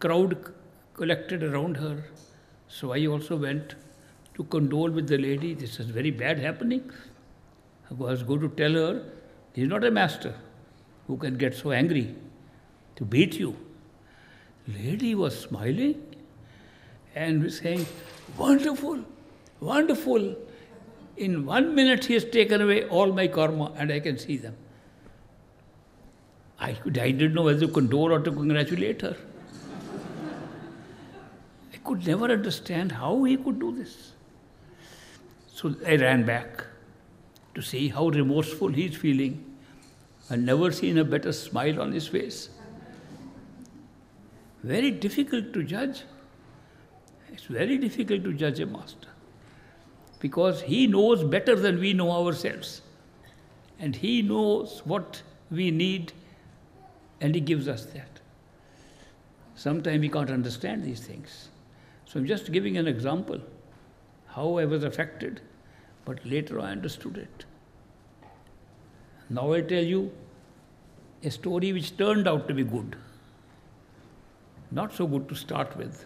crowd collected around her. So I also went to condole with the lady. This is very bad happening. I was going to tell her, he is not a master who can get so angry to beat you. Lady was smiling and was saying, wonderful, wonderful. In 1 minute he has taken away all my karma and I can see them. I didn't know whether to condole or to congratulate her. I could never understand how he could do this. So I ran back to see how remorseful he is feeling. I've never seen a better smile on his face. Very difficult to judge. It's very difficult to judge a master. Because he knows better than we know ourselves. And he knows what we need and he gives us that. Sometimes we can't understand these things. So I'm just giving an example how I was affected, but later I understood it. Now I'll tell you a story which turned out to be good. Not so good to start with.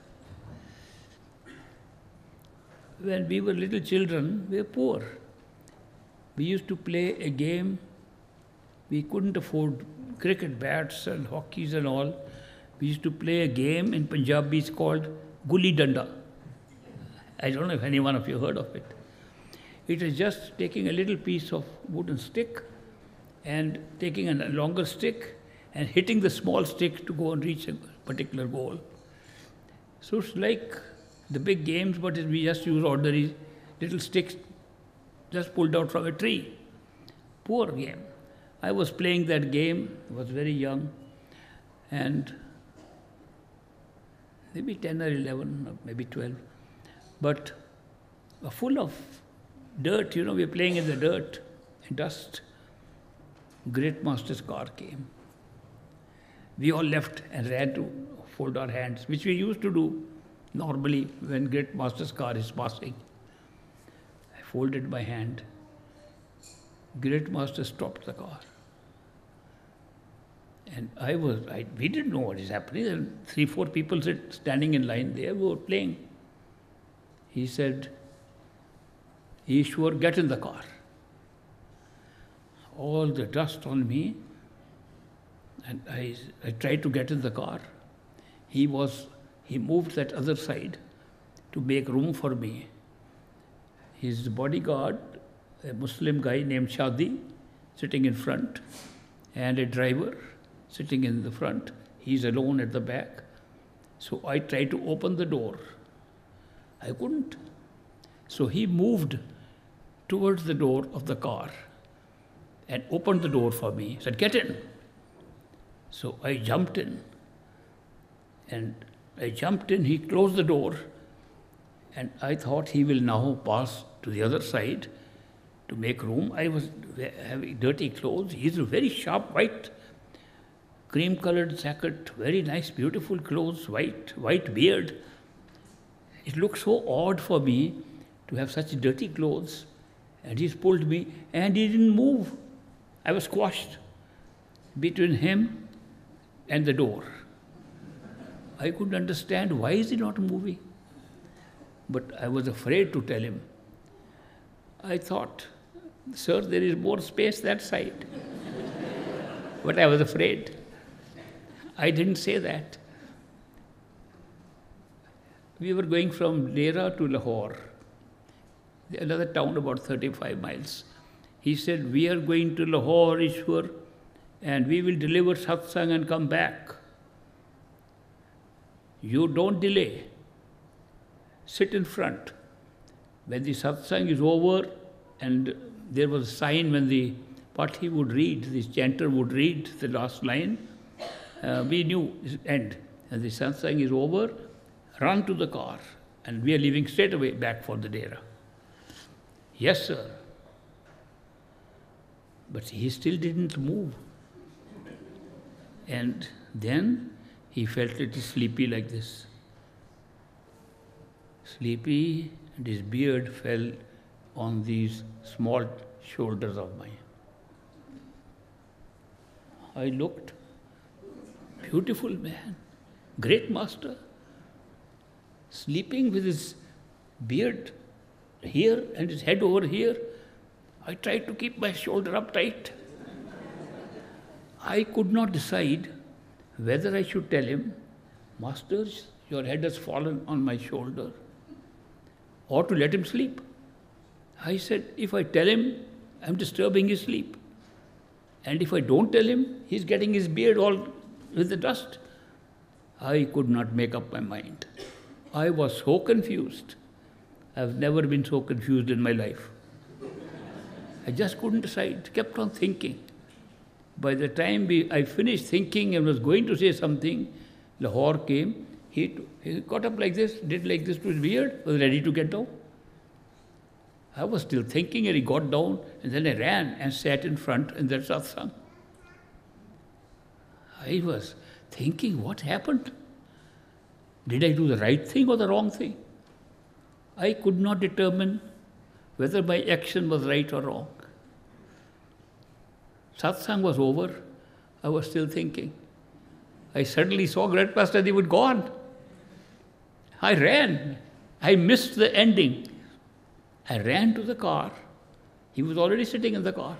When we were little children, we were poor. We used to play a game. We couldn't afford cricket bats and hockeys and all. We used to play a game in Punjabi, it's called Gulli Danda. I don't know if any one of you heard of it. It is just taking a little piece of wooden stick and taking a longer stick and hitting the small stick to go and reach a particular goal. So it's like the big games, but we just use ordinary little sticks just pulled out from a tree. Poor game. I was playing that game, was very young, and maybe 10 or 11, or maybe 12, but full of dirt, we were playing in the dirt and dust. Great master's car came. We all left and ran to fold our hands, which we used to do normally when great master's car is passing. I folded my hand. Great master stopped the car. And we didn't know what is happening. And 3-4 people standing in line there, we were playing. He said, Ishwar, get in the car. All the dust on me. And I tried to get in the car. He moved that other side to make room for me. His bodyguard, a Muslim guy named Shadi, sitting in front, and a driver sitting in the front. He's alone at the back. So I tried to open the door. I couldn't. So he moved towards the door of the car and opened the door for me. He said, get in. So I jumped in. And he closed the door, and I thought he will now pass to the other side to make room. I was having dirty clothes. He's a very sharp white, cream-colored jacket, very nice, beautiful clothes, white beard. It looked so odd for me to have such dirty clothes, and he's pulled me, and he didn't move. I was squashed between him and the door. I couldn't understand why is he not moving. But I was afraid to tell him. I thought, sir, there is more space that side. But I was afraid. I didn't say that. We were going from Dera to Lahore, another town about 35 miles. He said, we are going to Lahore, Ishwar, and we will deliver satsang and come back. You don't delay. Sit in front. When the satsang is over, and there was a sign when what he would read, this chanter would read the last line, we knew it's end. And the satsang is over, run to the car, and we are leaving straight away back for the Dera. Yes, sir. But he still didn't move. And then he felt a little sleepy like this. Sleepy, and his beard fell on these small shoulders of mine. I looked, beautiful man, great master, sleeping with his beard here and his head over here. I tried to keep my shoulder up tight. I could not decide whether I should tell him, Master, your head has fallen on my shoulder, or to let him sleep. I said, if I tell him, I'm disturbing his sleep. And if I don't tell him, he's getting his beard all with the dust. I could not make up my mind. I was so confused. I've never been so confused in my life. I just couldn't decide, kept on thinking. By the time I finished thinking and was going to say something, Lahore came. He got up like this, did like this to his beard, was ready to get down. I was still thinking, and he got down, and then I ran and sat in front in that satsang. I was thinking, what happened? Did I do the right thing or the wrong thing? I could not determine whether my action was right or wrong. Satsang was over. I was still thinking. I suddenly saw Great Master, he would gone. I ran. I missed the ending. I ran to the car. He was already sitting in the car.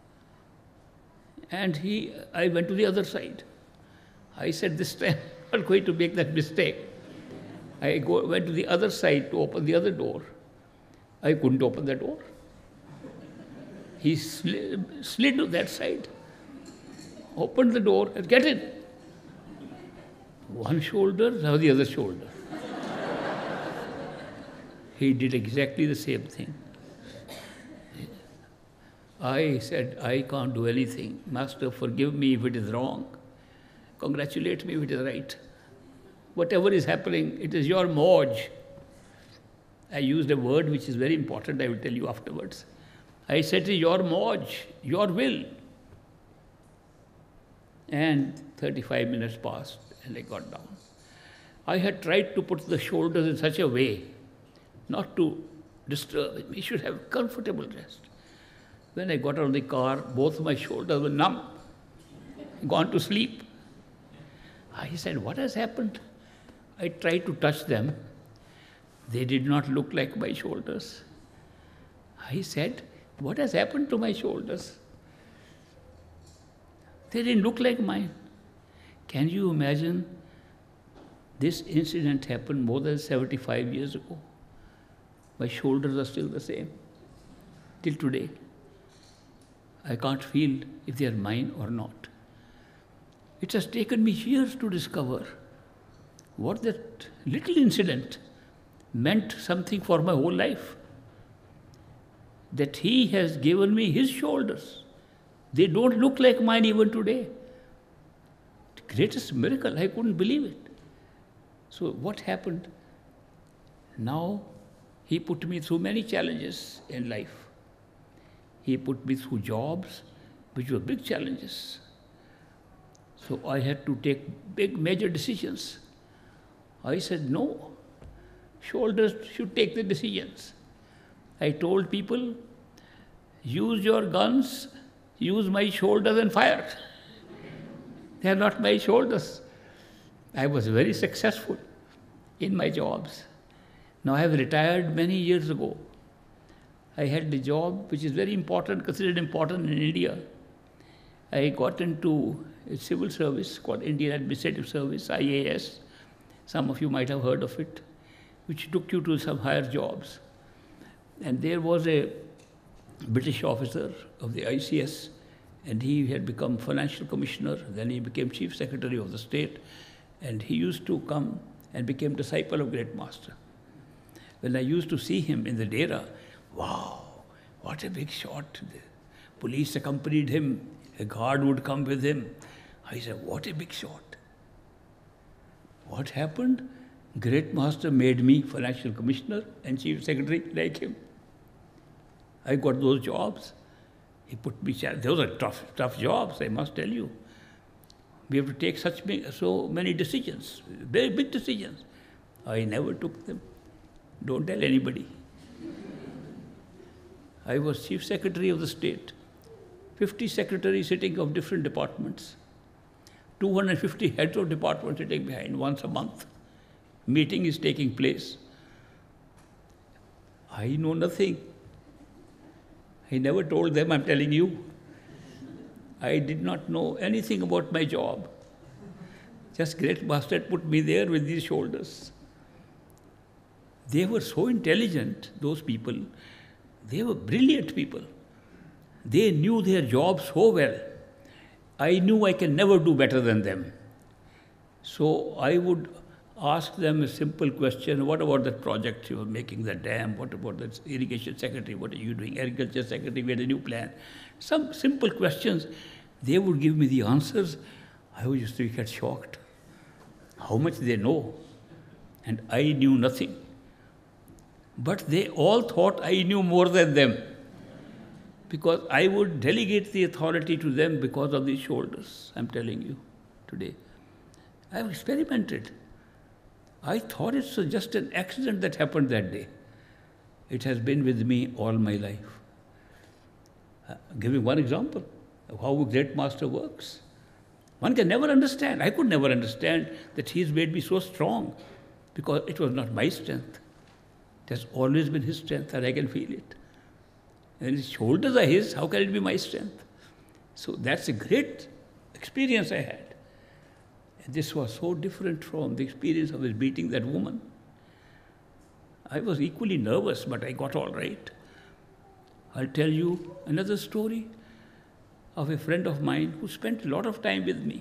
And I went to the other side. I said, this time I'm not going to make that mistake. I went to the other side to open the other door. I couldn't open the door. He slid to that side, opened the door, and get in. One shoulder, now the other shoulder. He did exactly the same thing. I said, I can't do anything. Master, forgive me if it is wrong. Congratulate me if it is right. Whatever is happening, it is your moj. I used a word which is very important, I will tell you afterwards. I said, your moj, your will. And 35 minutes passed and I got down. I had tried to put the shoulders in such a way not to disturb him. He should have comfortable rest. When I got out of the car, both my shoulders were numb, gone to sleep. I said, what has happened? I tried to touch them. They did not look like my shoulders. I said, what has happened to my shoulders? They didn't look like mine. Can you imagine? This incident happened more than 75 years ago. My shoulders are still the same, till today. I can't feel if they are mine or not. It has taken me years to discover what that little incident meant something for my whole life. That he has given me his shoulders. They don't look like mine even today. The greatest miracle, I couldn't believe it. So what happened? Now, he put me through many challenges in life. He put me through jobs, which were big challenges. So I had to take big, major decisions. I said, no, shoulders should take the decisions. I told people, use your guns, use my shoulders and fire. They are not my shoulders. I was very successful in my jobs. Now I have retired many years ago. I had the job which is very important, considered important in India. I got into a civil service called Indian Administrative Service, IAS. Some of you might have heard of it, which took you to some higher jobs. And there was a British officer of the ICS, and he had become financial commissioner. Then he became chief secretary of the state, and he used to come and became disciple of Great Master. When I used to see him in the Dera, wow, what a big shot. The police accompanied him. A guard would come with him. I said, what a big shot. What happened? Great Master made me financial commissioner and chief secretary like him. I got those jobs. He put me, those are tough jobs, I must tell you. We have to take so many decisions, very big decisions. I never took them. Don't tell anybody. I was chief secretary of the state, 50 secretaries sitting of different departments. 250 heads of department sitting behind once a month. Meeting is taking place. I know nothing. I never told them, I'm telling you. I did not know anything about my job. Just Great Master had put me there with these shoulders. They were so intelligent, those people. They were brilliant people. They knew their job so well. I knew I can never do better than them. So I would ask them a simple question: what about that project you were making, the dam? What about the irrigation secretary? What are you doing? Agriculture secretary, we had a new plan. Some simple questions. They would give me the answers. I was used to get shocked. How much they know. And I knew nothing. But they all thought I knew more than them. Because I would delegate the authority to them because of these shoulders, I'm telling you today. I've experimented. I thought it's just an accident that happened that day. It has been with me all my life. Giving one example of how a great master works. One can never understand. I could never understand that he's made me so strong because it was not my strength. It has always been his strength and I can feel it. And his shoulders are his, how can it be my strength? So that's a great experience I had. And this was so different from the experience of his beating that woman. I was equally nervous, but I got all right. I'll tell you another story of a friend of mine who spent a lot of time with me.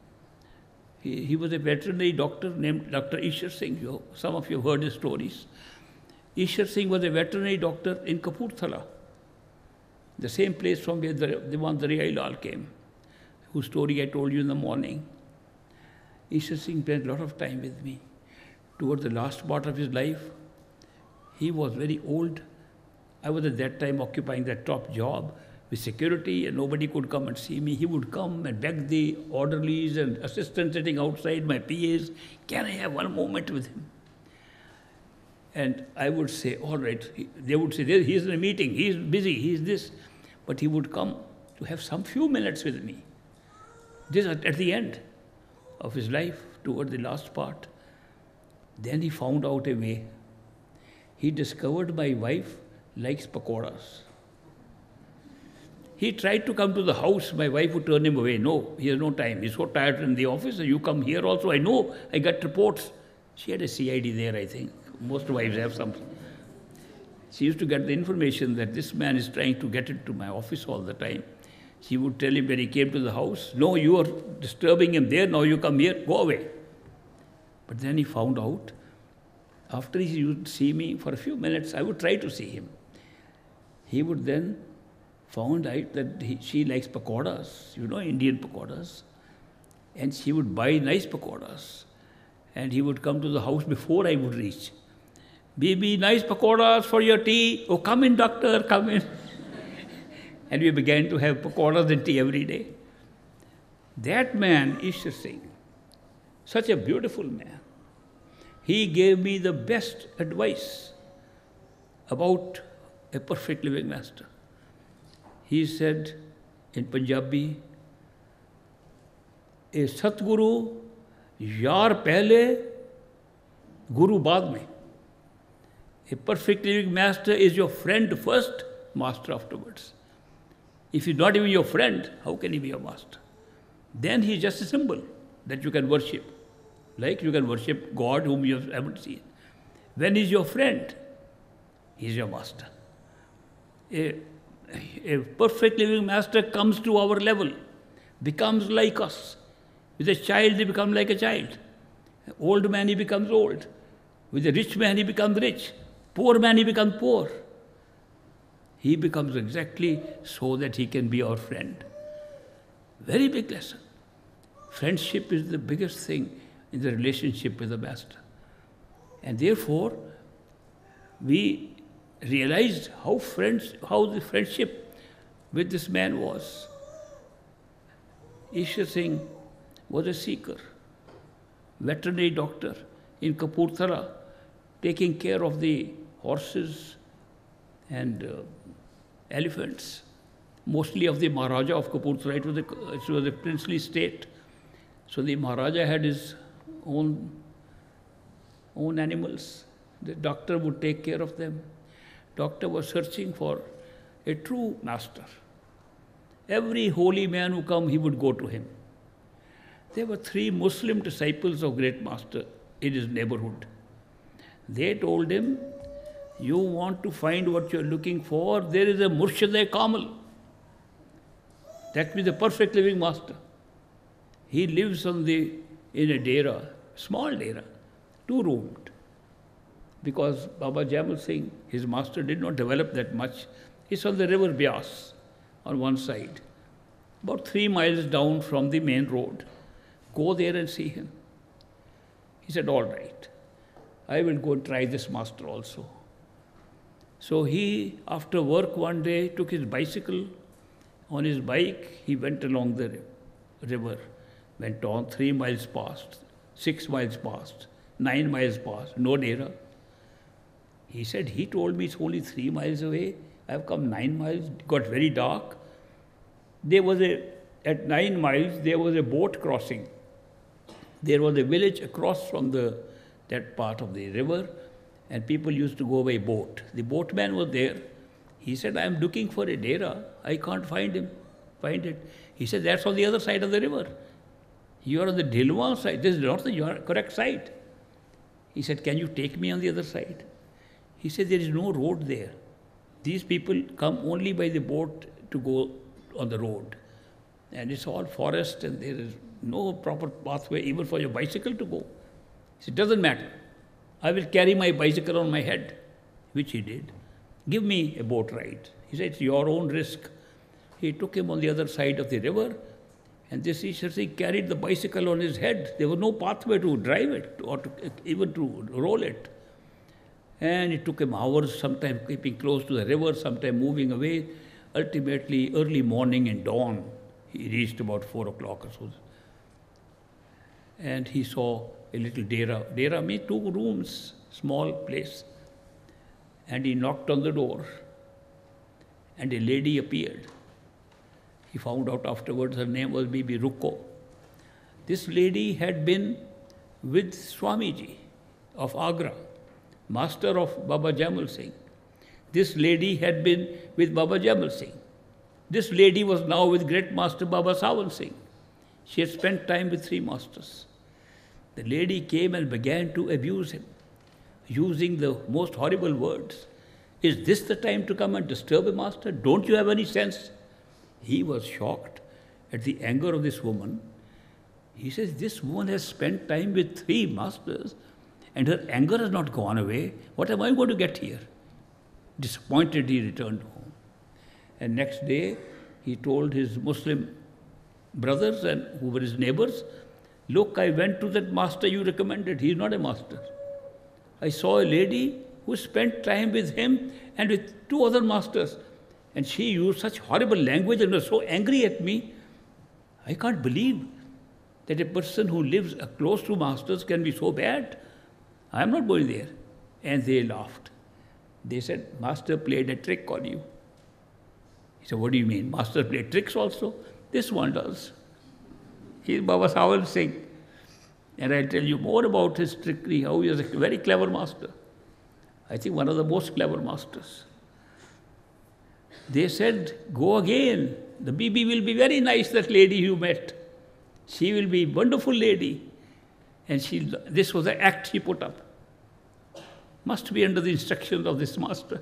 He was a veterinary doctor named Dr. Ishar Singh. Some of you have heard his stories. Ishar Singh was a veterinary doctor in Kapurthala, the same place from where the one Darya Lal came, whose story I told you in the morning. Ishar Singh spent a lot of time with me. Towards the last part of his life, he was very old. I was at that time occupying that top job with security and nobody could come and see me. He would come and beg the orderlies and assistants sitting outside, my PAs, can I have one moment with him? And I would say, all right. They would say, he's in a meeting, he's busy, he's this. But he would come to have some few minutes with me. This at the end of his life, toward the last part. Then he found out a way. He discovered my wife likes pakoras. He tried to come to the house. My wife would turn him away. No, he has no time. He's so tired in the office. You come here also. I know. I got reports. She had a CID there, I think. Most wives have some. She used to get the information that this man is trying to get into my office all the time. She would tell him when he came to the house, no, you are disturbing him there. Now you come here. Go away. But then he found out. After he would see me for a few minutes, I would try to see him. He would then found out that she likes pakoras, Indian pakoras. And she would buy nice pakoras. And he would come to the house before I would reach. Baby, nice pakoras for your tea. Oh, come in, doctor, come in. And we began to have pakoras and tea every day. That man, Ishar Singh, such a beautiful man, he gave me the best advice about a perfect living master. He said in Punjabi, a Satguru, yaar pehle, guru baad mein. A perfect living master is your friend first, master afterwards. If he's not even your friend, how can he be your master? Then he's just a symbol that you can worship. Like you can worship God whom you haven't seen. When he's your friend, he's your master. A perfect living master comes to our level, becomes like us. With a child, he becomes like a child. Old man, he becomes old. With a rich man, he becomes rich. Poor man, he becomes poor. He becomes exactly so that he can be our friend. Very big lesson. Friendship is the biggest thing in the relationship with the master. And therefore, we realized how the friendship with this man was. Ishar Singh was a seeker, veterinary doctor in Kapurthala, taking care of the horses and elephants, mostly of the Maharaja of Kapurthala. It was a princely state. So the Maharaja had his own animals. The doctor would take care of them. Doctor was searching for a true master. Every holy man who come, he would go to him. There were 3 Muslim disciples of great master in his neighborhood. They told him, you want to find what you are looking for, there is a Murshid-e-Kamil. That means the perfect living master. He lives in a dera, small dera, 2-roomed. Because Baba Jamal Singh, his master, did not develop that much. It's on the river Byas on one side, about 3 miles down from the main road. Go there and see him. He said, all right, I will go and try this master also. So he, after work one day, took his bicycle. On his bike, he went along the river, went on 3 miles past, 6 miles past, 9 miles past, no dera. He said, he told me it's only 3 miles away. I've come 9 miles, it got very dark. At 9 miles, there was a boat crossing. There was a village across from that part of the river, and people used to go by boat. The boatman was there. He said, I am looking for a dera. I can't find it. He said, that's on the other side of the river. You are on the Dhilwan side. This is not the correct side. He said, can you take me on the other side? He said, there is no road there. These people come only by the boat to go on the road. And it's all forest, and there is no proper pathway even for your bicycle to go. He said, it doesn't matter. I will carry my bicycle on my head, which he did. Give me a boat ride. He said, it's your own risk. He took him on the other side of the river, and this Ishwar Singh carried the bicycle on his head. There was no pathway to drive it or even to roll it. And it took him hours, sometimes keeping close to the river, sometimes moving away. Ultimately, early morning and dawn, he reached about 4 o'clock or so. And he saw a little dera. Dera means 2 rooms, small place. And he knocked on the door, and a lady appeared. He found out afterwards her name was Bibi Rukko. This lady had been with Swamiji of Agra, master of Baba Jamal Singh. This lady had been with Baba Jamal Singh. This lady was now with great master Baba Sawan Singh. She had spent time with 3 masters. The lady came and began to abuse him, using the most horrible words. Is this the time to come and disturb a master? Don't you have any sense? He was shocked at the anger of this woman. He says, this woman has spent time with 3 masters and her anger has not gone away. What am I going to get here? Disappointed, he returned home. And next day, he told his Muslim brothers and who were his neighbors, look, I went to that master you recommended. He is not a master. I saw a lady who spent time with him and with 2 other masters. And she used such horrible language and was so angry at me. I can't believe that a person who lives close to masters can be so bad. I am not going there. And they laughed. They said, master played a trick on you. He said, what do you mean? Master played tricks also? This one does. He is Baba Sawan Singh. And I'll tell you more about his trickery, how he was a very clever master. I think one of the most clever masters. They said, go again. The Bibi will be very nice, that lady you met. She will be a wonderful lady. And this was the act she put up. Must be under the instructions of this master.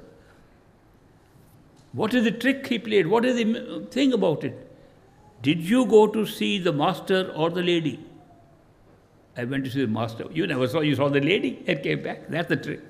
What is the trick he played? What is the thing about it? Did you go to see the master or the lady? I went to see the master. You never saw, you saw the lady and came back. That's the trick.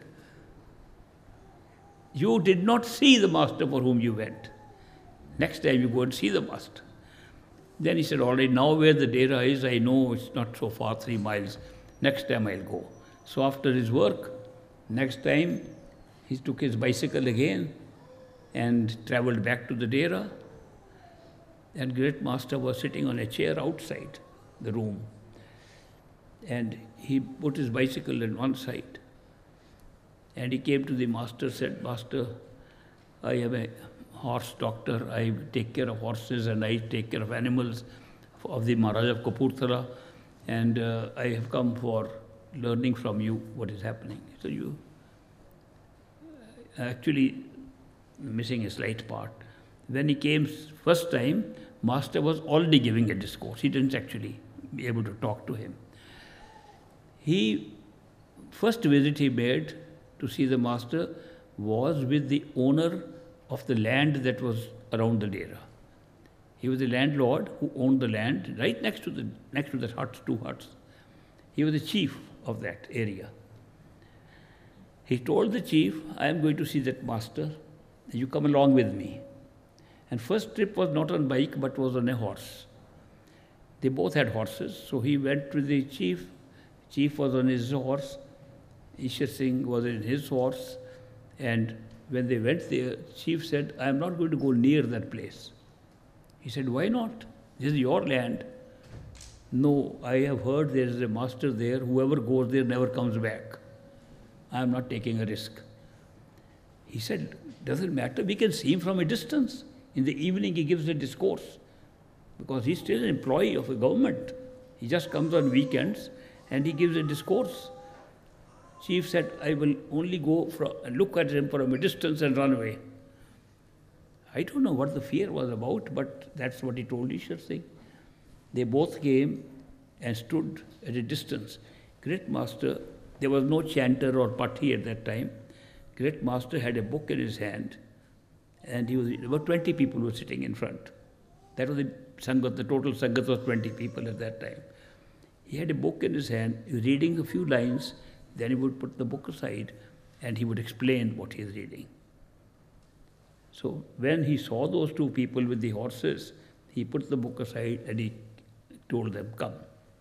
You did not see the master for whom you went. Next time you go and see the master. Then he said, all right, now where the dera is, I know it's not so far, 3 miles. Next time I'll go. So after his work, next time he took his bicycle again and traveled back to the dera. And great master was sitting on a chair outside the room. And he put his bicycle on one side. And he came to the master, said, Master, I am a horse doctor. I take care of horses and I take care of animals of the Maharaj of Kapurthala. and I have come for learning from you what is happening. So you actually missing a slight part. When he came first time, Master was already giving a discourse. He didn't actually be able to talk to him. First visit he made to see the Master was with the owner of the land that was around the Dera. He was the landlord who owned the land right next to the huts, 2 huts. He was the chief of that area. He told the chief, I am going to see that Master, you come along with me. And first trip was not on bike, but was on a horse. They both had horses, so he went with the chief. Chief was on his horse. Ishar Singh was in his horse. And when they went there, chief said, I am not going to go near that place. He said, why not? This is your land. No, I have heard there is a master there. Whoever goes there never comes back. I am not taking a risk. He said, doesn't matter. We can see him from a distance. In the evening, he gives a discourse because he's still an employee of the government. He just comes on weekends and he gives a discourse. Chief said, I will only go and look at him from a distance and run away. I don't know what the fear was about, but that's what he told Ishar Singh. They both came and stood at a distance. Great Master, there was no chanter or patti at that time. Great Master had a book in his hand, and about 20 people were sitting in front. That was the Sangat, the total Sangat was 20 people at that time. He had a book in his hand, he was reading a few lines, then he would put the book aside and he would explain what he is reading. So when he saw those 2 people with the horses, he put the book aside and he told them, come.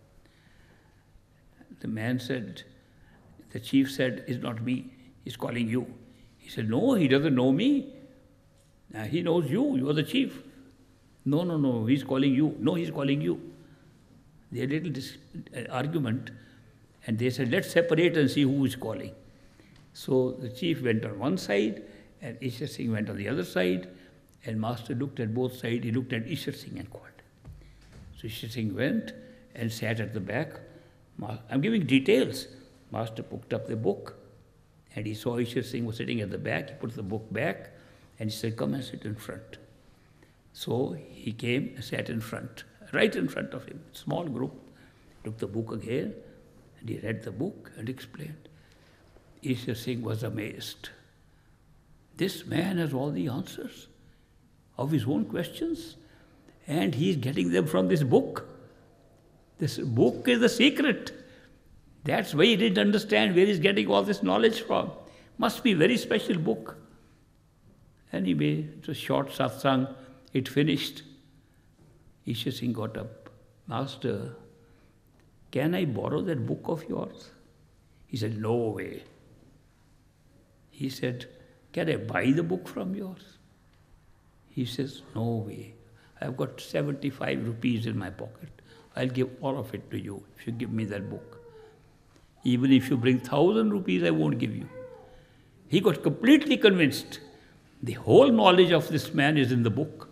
The man said, the chief said, it's not me, he's calling you. He said, no, he doesn't know me. He knows you, you are the chief. No, he's calling you. No, he's calling you. They had a little argument and they said, let's separate and see who is calling. So the chief went on one side and Ishar Singh went on the other side, and Master looked at both sides. He looked at Ishar Singh and called. So Ishar Singh went and sat at the back. I'm giving details. Master picked up the book and he saw Ishar Singh was sitting at the back. He put the book back and he said, come and sit in front. So he came and sat in front, right in front of him, small group. Took the book again and he read the book and explained. Ishar Singh was amazed. This man has all the answers of his own questions, and he is getting them from this book. This book is the secret. That's why he didn't understand where he's getting all this knowledge from. Must be a very special book. Anyway, it was short satsang. It finished. Ishar Singh got up. Master, can I borrow that book of yours? He said, no way. He said, can I buy the book from yours? He says, no way. I've got 75 rupees in my pocket. I'll give all of it to you if you give me that book. Even if you bring 1,000 rupees, I won't give you. He got completely convinced. The whole knowledge of this man is in the book.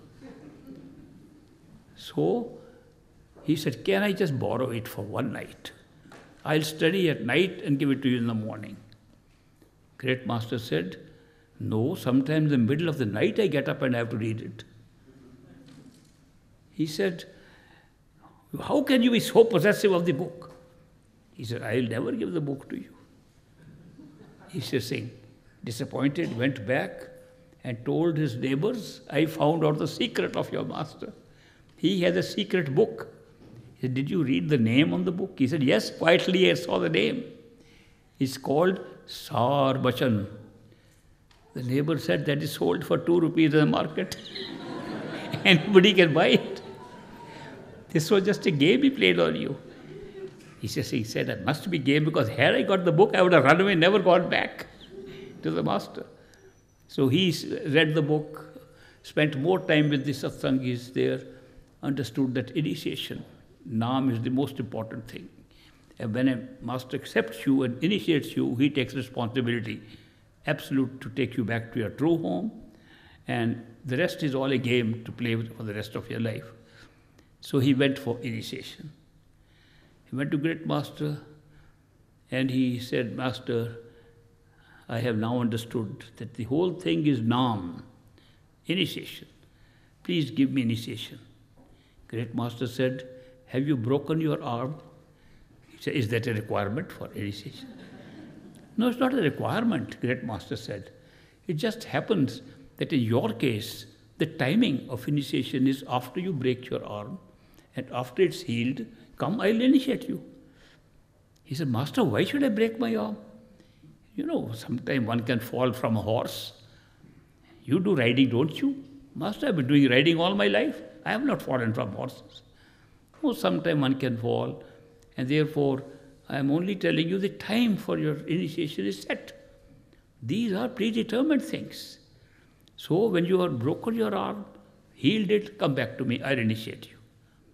So he said, can I just borrow it for one night? I'll study at night and give it to you in the morning. Great Master said, no, sometimes in the middle of the night I get up and I have to read it. He said, how can you be so possessive of the book? He said, I'll never give the book to you. Ishar Singh, disappointed, went back and told his neighbors, I found out the secret of your master. He has a secret book. He said, did you read the name on the book? He said, yes, quietly I saw the name. It's called Sar Bachan. The neighbor said, that is sold for 2 rupees in the market. Anybody can buy it. This was just a game he played on you. He said, it must be game because had I got the book, I would have run away, never gone back to the master. So he read the book, spent more time with the satsangis there, understood that initiation, Naam is the most important thing. And when a master accepts you and initiates you, he takes responsibility, absolute, to take you back to your true home, and the rest is all a game to play with for the rest of your life. So he went for initiation. He went to Great Master and he said, Master, I have now understood that the whole thing is Nam, initiation. Please give me initiation. Great Master said, have you broken your arm? He said, is that a requirement for initiation? No, it's not a requirement, Great Master said. It just happens that in your case, the timing of initiation is after you break your arm, and after it's healed, come, I'll initiate you. He said, Master, why should I break my arm? You know, sometime one can fall from a horse. You do riding, don't you? Master, I've been doing riding all my life. I have not fallen from horses. Oh, sometime one can fall, and therefore I am only telling you the time for your initiation is set. These are predetermined things. So when you have broken your arm, healed it, come back to me, I'll initiate you.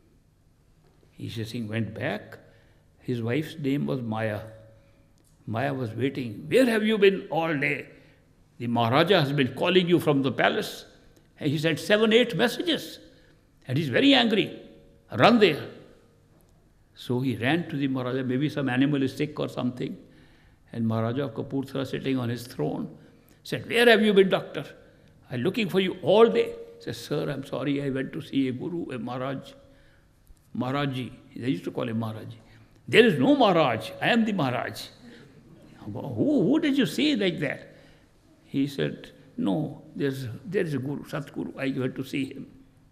Isha Singh went back. His wife's name was Maya. Maya was waiting. Where have you been all day? The Maharaja has been calling you from the palace. And he sent 7, 8 messages. And he's very angry. Run there. So he ran to the Maharaja. Maybe some animal is sick or something. And Maharaja of Kapurthala, sitting on his throne, said, where have you been, doctor? I'm looking for you all day. He said, sir, I'm sorry, I went to see a guru, a Maharaj. Maharaji. They used to call him Maharaji. There is no Maharaj. I am the Maharaj. Who did you see like that? He said, no, there is a guru, Satguru. I went to see him.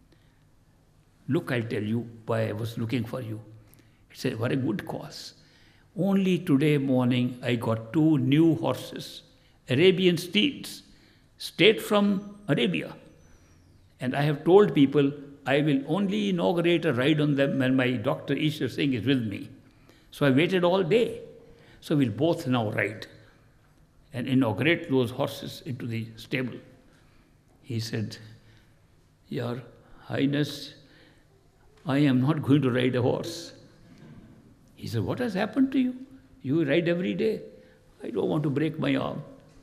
Look, I'll tell you why I was looking for you. It's a very good cause. Only today morning I got 2 new horses, Arabian steeds, straight from Arabia. And I have told people I will only inaugurate a ride on them when my Dr. Ishwar Singh is with me. So I waited all day. So we'll both now ride and inaugurate those horses into the stable. He said, Your Highness, I am not going to ride a horse. He said, what has happened to you? You ride every day. I don't want to break my arm.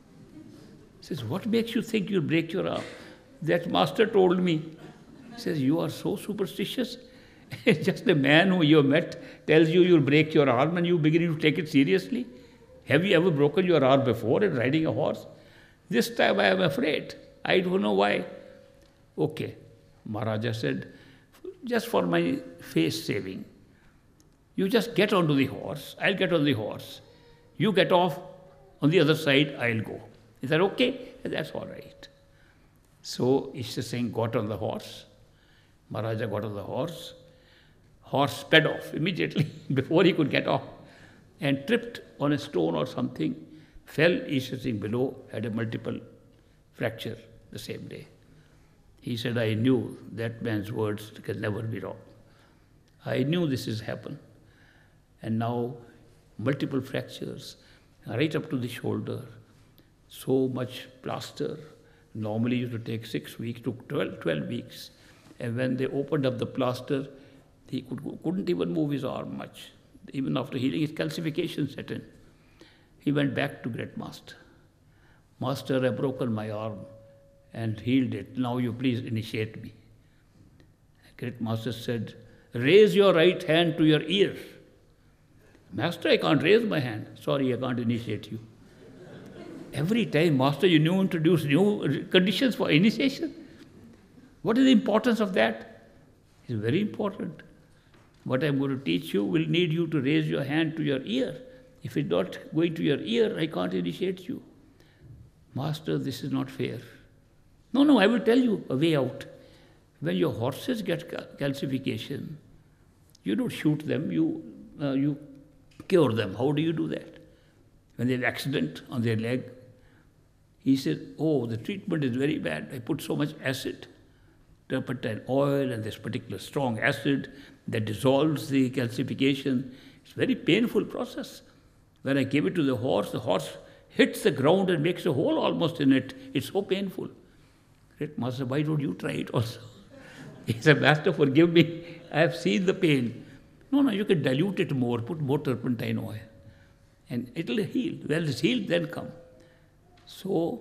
He says, what makes you think you'll break your arm? That master told me. He says, you are so superstitious. Just a man who you met tells you you'll break your arm and you begin to take it seriously. Have you ever broken your arm before in riding a horse? This time I am afraid. I don't know why. Okay. Maharaja said, just for my face saving, you just get onto the horse. I'll get on the horse. You get off on the other side, I'll go. He said, okay, that's all right. So Ishwar Singh got on the horse. Maharaja got on the horse. Horse sped off immediately before he could get off and tripped on a stone or something, fell Ishwar Singh below, had a multiple fracture the same day. He said, I knew that man's words can never be wrong. I knew this has happened. And now multiple fractures, right up to the shoulder, so much plaster. Normally used to take 6 weeks, took 12 weeks. And when they opened up the plaster, he couldn't even move his arm much. Even after healing, his calcification set in. He went back to Great Master. Master, I've broken my arm and healed it. Now you please initiate me. Great Master said, raise your right hand to your ear. Master, I can't raise my hand. Sorry, I can't initiate you. Every time, Master, you introduce new conditions for initiation. What is the importance of that? It's very important. What I'm going to teach you will need you to raise your hand to your ear. If it's not going to your ear, I can't initiate you. Master, this is not fair. No, I will tell you a way out. When your horses get calcification, you don't shoot them, you cure them. How do you do that? When they have accident on their leg, he said, oh, the treatment is very bad. I put so much acid, turpentine oil and this particular strong acid that dissolves the calcification. It's a very painful process. When I gave it to the horse hits the ground and makes a hole almost in it. It's so painful. Great Master, why don't you try it also? He said, Master, forgive me. I have seen the pain. No, you can dilute it more, put more turpentine oil. And it'll heal. Well, it's healed, then come. So,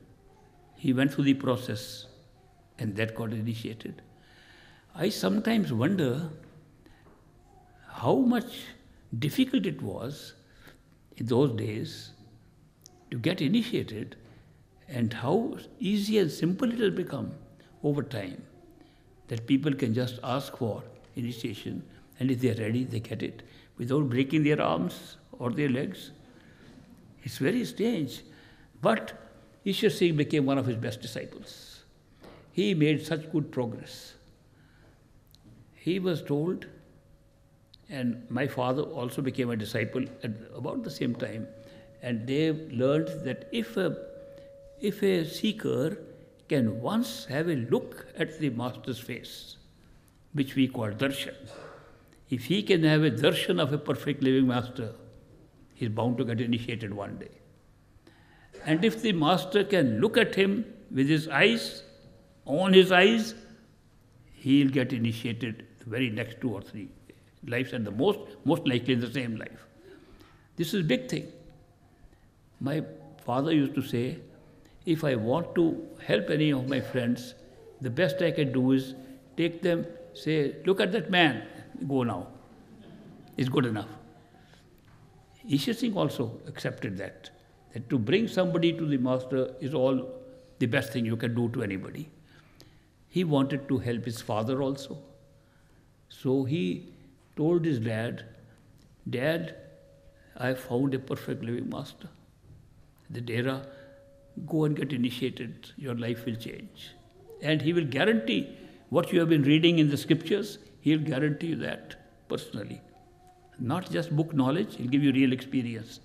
he went through the process and that got initiated. I sometimes wonder how much difficult it was in those days to get initiated, and how easy and simple it has become over time, that people can just ask for initiation, and if they are ready, they get it without breaking their arms or their legs. It's very strange. But Ishwar Singh became one of his best disciples. He made such good progress. He was told, and my father also became a disciple at about the same time, and they learned that if a seeker can once have a look at the master's face, which we call darshan, if he can have a darshan of a perfect living master, he is bound to get initiated one day. And if the master can look at him with his eyes, on his eyes, he will get initiated the very next 2 or 3 lives, and the most likely in the same life. This is a big thing. My father used to say, if I want to help any of my friends, the best I can do is take them, say, look at that man, go now. It's good enough. Ishwar Singh also accepted that to bring somebody to the master is all the best thing you can do to anybody. He wanted to help his father also. So he told his dad, Dad, I found a perfect living master. The Dera, go and get initiated, your life will change. And he will guarantee what you have been reading in the scriptures, he will guarantee you that personally. Not just book knowledge, he'll give you real experience.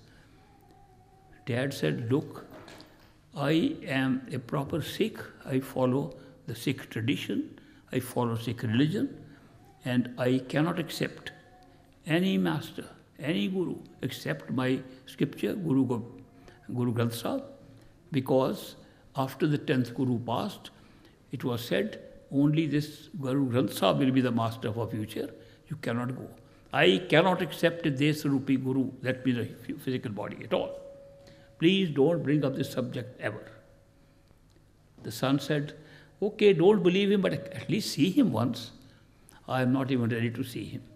Dad said, look, I am a proper Sikh, I follow the Sikh tradition, I follow Sikh religion, and I cannot accept any master, any guru, except my scripture, Guru Granth Sahib, because after the 10th Guru passed, it was said, only this Guru Granth Sahib will be the master for future, you cannot go. I cannot accept a Deswarupi Guru, that means a physical body at all. Please don't bring up this subject ever. The son said, okay, don't believe him, but at least see him once. I am not even ready to see him.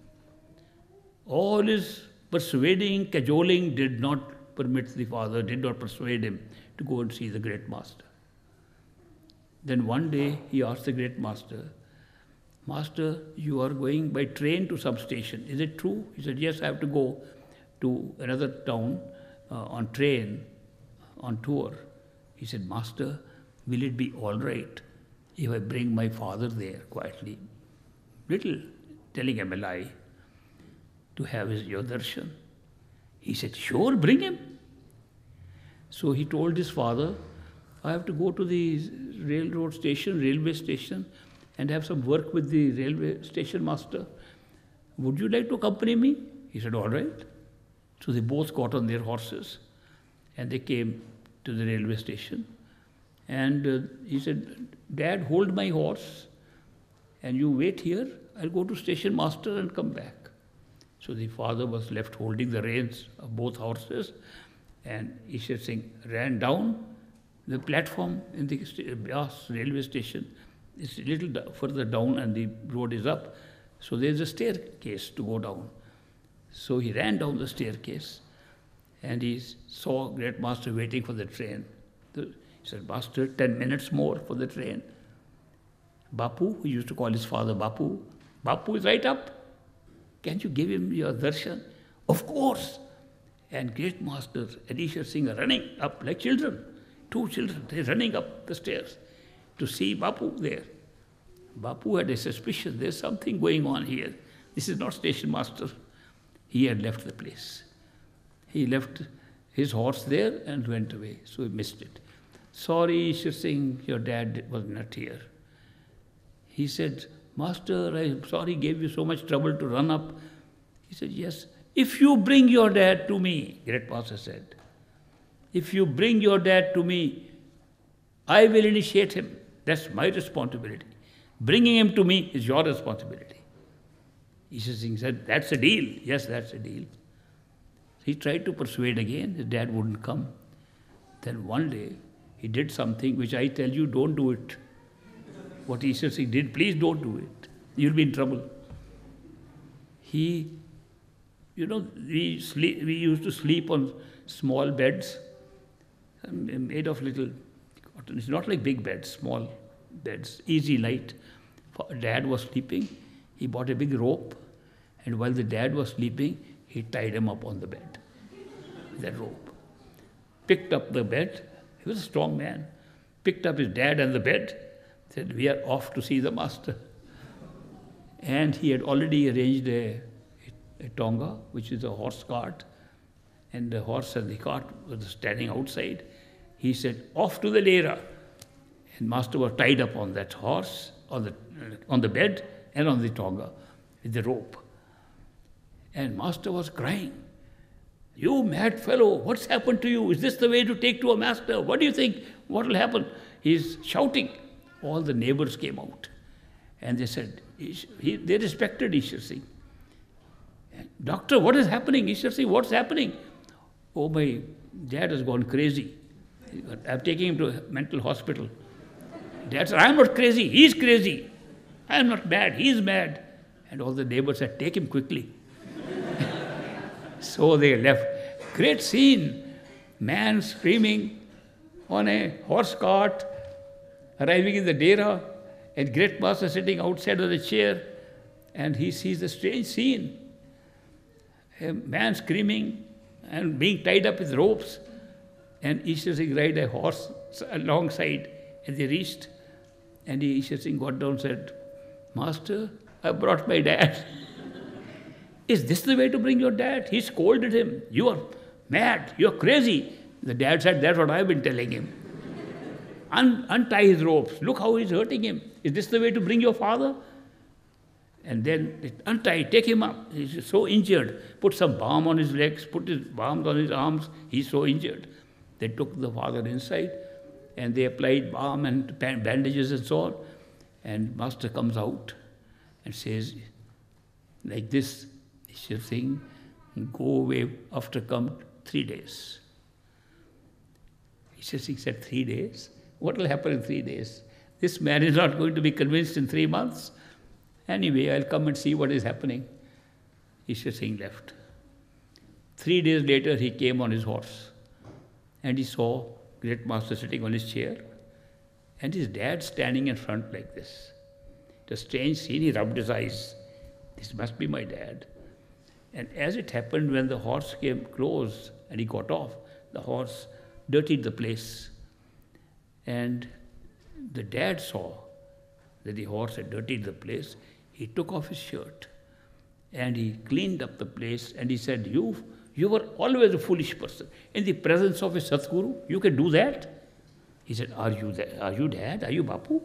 All his persuading, cajoling did not permit the father, did not persuade him to go and see the great master. Then one day he asked the great master, Master, you are going by train to some station. Is it true? He said, yes, I have to go to another town on train, on tour. He said, Master, will it be all right if I bring my father there quietly? Little telling him a lie to have your darshan. He said, sure, bring him. So he told his father, I have to go to the railway station, and have some work with the railway station master. Would you like to accompany me? He said, all right. So they both got on their horses and they came to the railway station. And he said, Dad, hold my horse and you wait here. I'll go to station master and come back. So the father was left holding the reins of both horses, and Ishwar Singh ran down the platform in the Byas railway station. It's a little further down and the road is up. So there's a staircase to go down. So he ran down the staircase and he saw great master waiting for the train. He said, Master, 10 minutes more for the train. Bapu, he used to call his father Bapu. Bapu is right up. Can you give him your darshan? Of course. And great master and Ishwar Singh are running up like children. 2 children, they're running up the stairs to see Bapu there. Bapu had a suspicion, there's something going on here. This is not station master. He had left the place. He left his horse there and went away, so he missed it. Sorry, Ishwar Singh, your dad was not here. He said, Master, I'm sorry, gave you so much trouble to run up. He said, yes, if you bring your dad to me, great master said, if you bring your dad to me, I will initiate him. That's my responsibility. Bringing him to me is your responsibility. Ishwar Singh said, that's a deal. Yes, that's a deal. He tried to persuade again. His dad wouldn't come. Then one day, he did something which I tell you, don't do it. What Ishwar Singh did, please don't do it. You'll be in trouble. He we used to sleep on small beds made of little cotton. It's not like big beds, small beds, easy light. Dad was sleeping. He bought a big rope, and while the dad was sleeping, he tied him up on the bed with that rope. Picked up the bed. He was a strong man. Picked up his dad and the bed. Said, "We are off to see the master." And he had already arranged a tonga, which is a horse cart, and the horse and the cart were standing outside. He said, "Off to the Lera." And master was tied up on that horse, on the bed and on the tonga with the rope. And master was crying, "You mad fellow, what's happened to you? Is this the way to take to a master? What do you think? What will happen?" He's shouting. All the neighbors came out. And they said, they respected Ishwar Singh. "Doctor, what is happening?" Ishwar Singh, "What's happening?" "Oh, my dad has gone crazy. I'm taking him to a mental hospital." Dad said, "I'm not crazy, he's crazy. I'm not mad, he's mad." And all the neighbors said, "Take him quickly." So they left. Great scene. Man screaming on a horse cart, arriving in the Dera, and great master sitting outside of the chair, and he sees a strange scene. A man screaming and being tied up with ropes, and Ishwar Singh ride a horse alongside, and they reached, and Ishwar Singh got down and said, "Master, I brought my dad." "Is this the way to bring your dad?" He scolded him. "You are mad, you are crazy." The dad said, "That's what I've been telling him. Untie his ropes. Look how he's hurting him. Is this the way to bring your father?" And then untie, take him up. He's so injured. Put some balm on his legs, put his balm on his arms. He's so injured. They took the father inside, and they applied balm and bandages and so on. And master comes out and says, like this, Ishwar Singh, "Go away after come 3 days." Ishwar Singh said, 3 days? What will happen in 3 days? This man is not going to be convinced in 3 months. Anyway, I'll come and see what is happening. Ishwar Singh left. 3 days later, he came on his horse, and he saw great master sitting on his chair, and his dad standing in front like this. It was a strange scene. He rubbed his eyes. This must be my dad. And as it happened, when the horse came close and he got off, the horse dirtied the place. And the dad saw that the horse had dirtied the place. He took off his shirt and he cleaned up the place, and he said, You were always a foolish person. In the presence of a Satguru, you can do that? He said, Are you dad? Are you Bapu?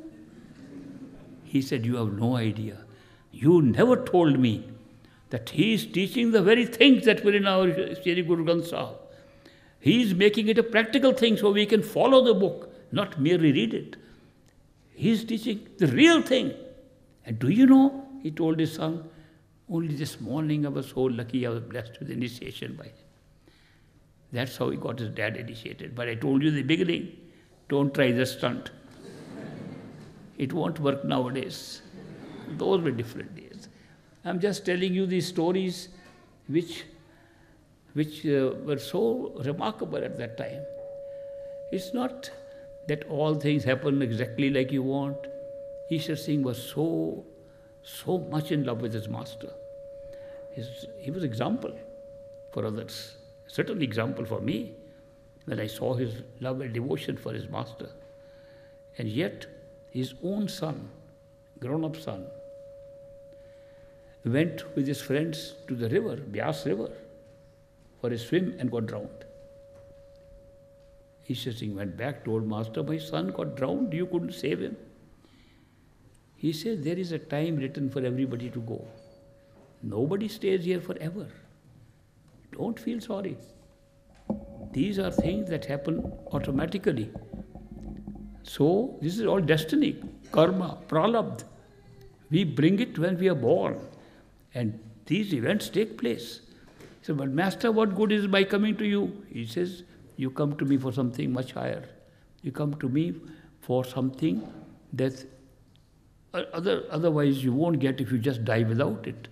He said, You have no idea. You never told me that he is teaching the very things that were in our Sri Guru Granth Sahib. He is making it a practical thing so we can follow the book, not merely read it. He is teaching the real thing. And do you know, he told his son, only this morning I was so lucky I was blessed with initiation by him. That's how he got his dad initiated. But I told you in the beginning, don't try this stunt. It won't work nowadays. Those were different days. I'm just telling you these stories which were so remarkable at that time. It's not that all things happen exactly like you want. Ishwar Singh was so much in love with his master. He was example for others, certainly example for me, when I saw his love and devotion for his master. And yet, his own son, grown-up son, went with his friends to the river, Byas River, for a swim and got drowned. Ishwar Singh went back, told master, my son got drowned, you couldn't save him. He said, there is a time written for everybody to go. Nobody stays here forever. Don't feel sorry. These are things that happen automatically. So, this is all destiny, karma, pralabdha. We bring it when we are born. And these events take place. He said, but master, what good is my coming to you? He says, you come to me for something much higher. You come to me for something that otherwise you won't get if you just die without it.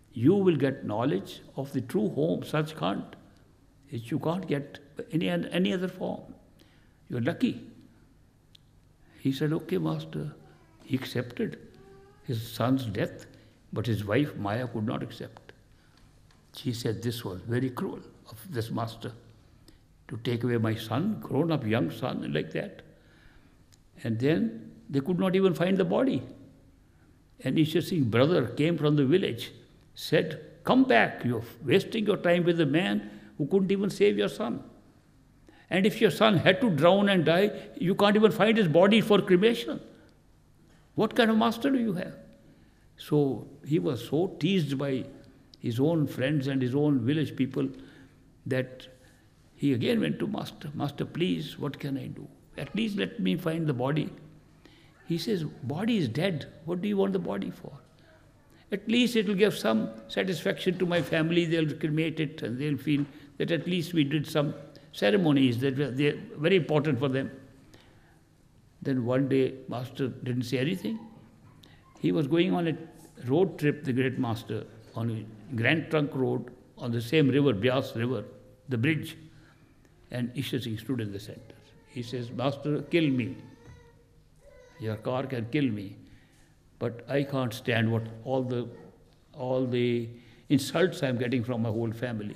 you will get knowledge of the true home, Sachkhand, which you can't get any other form. You're lucky. He said, okay, master. He accepted his son's death, but his wife Maya could not accept. She said this was very cruel of this master to take away my son, grown up young son, like that. And then they could not even find the body. And Ishwar Singh's brother came from the village, said, come back, you're wasting your time with a man who couldn't even save your son. And if your son had to drown and die, you can't even find his body for cremation. What kind of master do you have? So he was so teased by his own friends and his own village people that he again went to master. Master, please, what can I do? At least let me find the body. He says, body is dead. What do you want the body for? At least it will give some satisfaction to my family. They'll cremate it and they'll feel that at least we did some ceremonies that were very important for them. Then one day, master didn't say anything. He was going on a road trip, the great master, on a Grand Trunk Road, on the same river, Byas River, the bridge. And Ishwar Singh stood in the center. He says, master, kill me. Your car can kill me. But I can't stand what all the insults I'm getting from my whole family.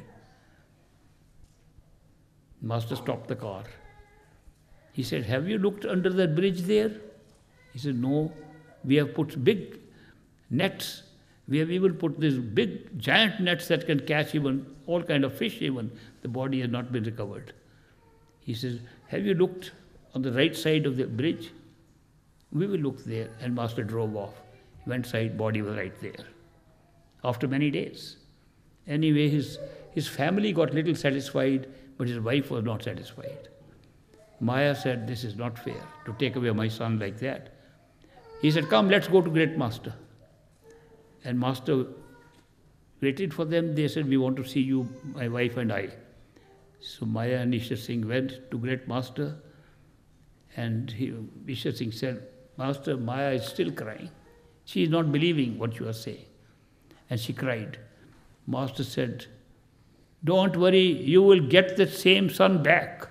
Master stopped the car. He said, have you looked under that bridge there? He said, no. We have put big nets. We have even put these big, giant nets that can catch even all kind of fish even. The body has not been recovered. He says, have you looked on the right side of the bridge? We will look there. And master drove off. He went side, body was right there. After many days. Anyway, his family got little satisfied, but his wife was not satisfied. Maya said, this is not fair to take away my son like that. He said, come, let's go to great master. And master waited for them. They said, we want to see you, my wife and I. So Maya and Ishwar Singh went to great master. And Ishwar Singh said, master, Maya is still crying. She is not believing what you are saying. And she cried. Master said, don't worry, you will get the same son back.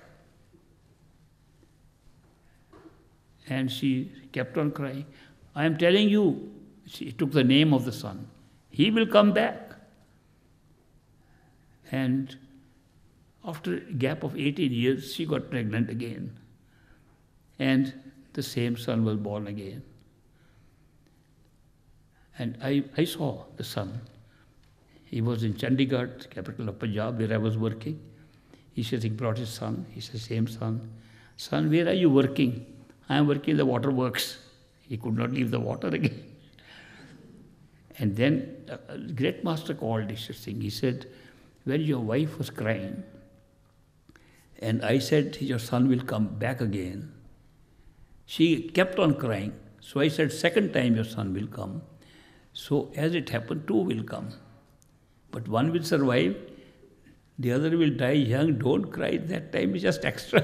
And she kept on crying. I am telling you, she took the name of the son. He will come back. And after a gap of 18 years, she got pregnant again. And the same son was born again. And I saw the son. He was in Chandigarh, capital of Punjab, where I was working. Ishwar Singh brought his son. He said, same son. Son, where are you working? I am working in the waterworks. He could not leave the water again. And then a great master called Ishwar Singh. He said, when your wife was crying, and I said, your son will come back again, she kept on crying. So I said, second time your son will come. So as it happened, two will come. But one will survive, the other will die young. Don't cry, that time is just extra.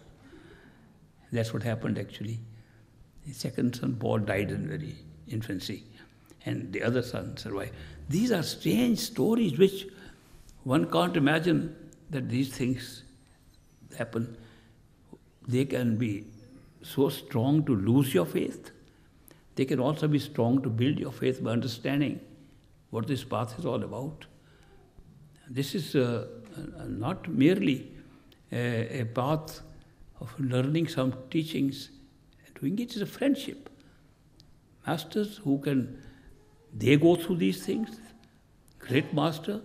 That's what happened actually. The second son, Paul, died in very infancy. And the other son survived. These are strange stories which one can't imagine that these things happen. They can be so strong to lose your faith. They can also be strong to build your faith by understanding what this path is all about. This is not merely a path of learning some teachings. Doing it is a friendship. Masters who can, they go through these things. Great master,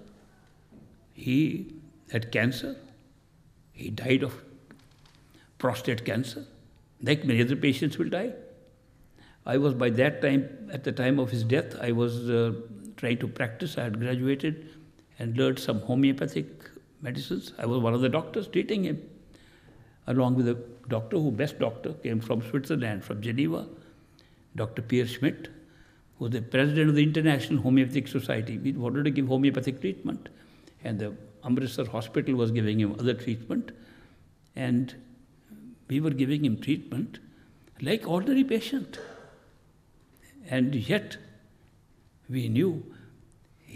he had cancer. He died of prostate cancer. Like many other patients will die. I was by that time, at the time of his death, I was trying to practice. I had graduated and learned some homeopathic medicines. I was one of the doctors treating him, along with a doctor best doctor, came from Switzerland, from Geneva, Dr. Pierre Schmidt, who was the president of the International Homeopathic Society. We wanted to give homeopathic treatment. And the Amritsar hospital was giving him other treatment. And we were giving him treatment like ordinary patient. And yet, we knew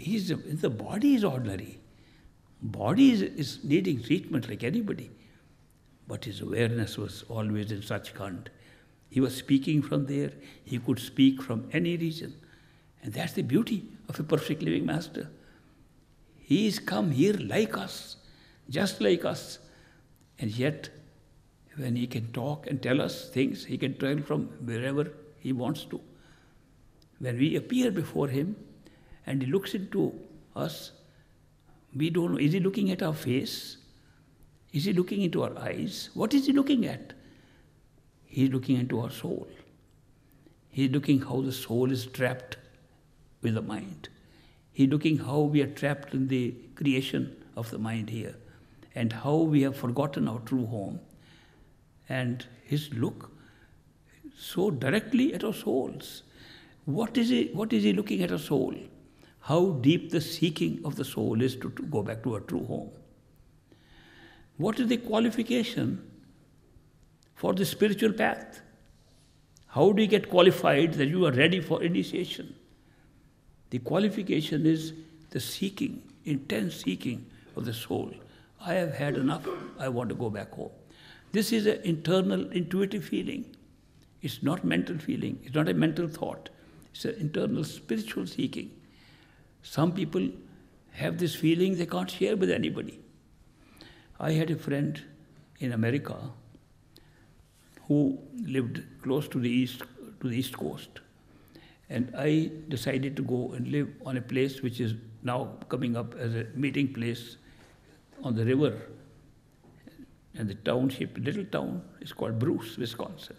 The body is ordinary. Body is needing treatment like anybody. But his awareness was always in Sachkhand. He was speaking from there. He could speak from any region. And that's the beauty of a perfect living master. He is come here like us, just like us. And yet, when he can talk and tell us things, he can tell from wherever he wants to. When we appear before him and he looks into us, we don't know, is he looking at our face? Is he looking into our eyes? What is he looking at? He is looking into our soul. He is looking how the soul is trapped with the mind. He is looking how we are trapped in the creation of the mind here and how we have forgotten our true home. And his look so directly at our souls. What is he looking at our soul? How deep the seeking of the soul is to go back to our true home. What is the qualification for the spiritual path? How do you get qualified that you are ready for initiation? The qualification is the seeking, intense seeking of the soul. I have had enough, I want to go back home. This is an internal, intuitive feeling. It's not mental feeling, it's not a mental thought. It's an internal spiritual seeking. Some people have this feeling they can't share with anybody. I had a friend in America who lived close to the east coast. And I decided to go and live on a place which is now coming up as a meeting place on the river. And the township, little town, is called Bruce, Wisconsin.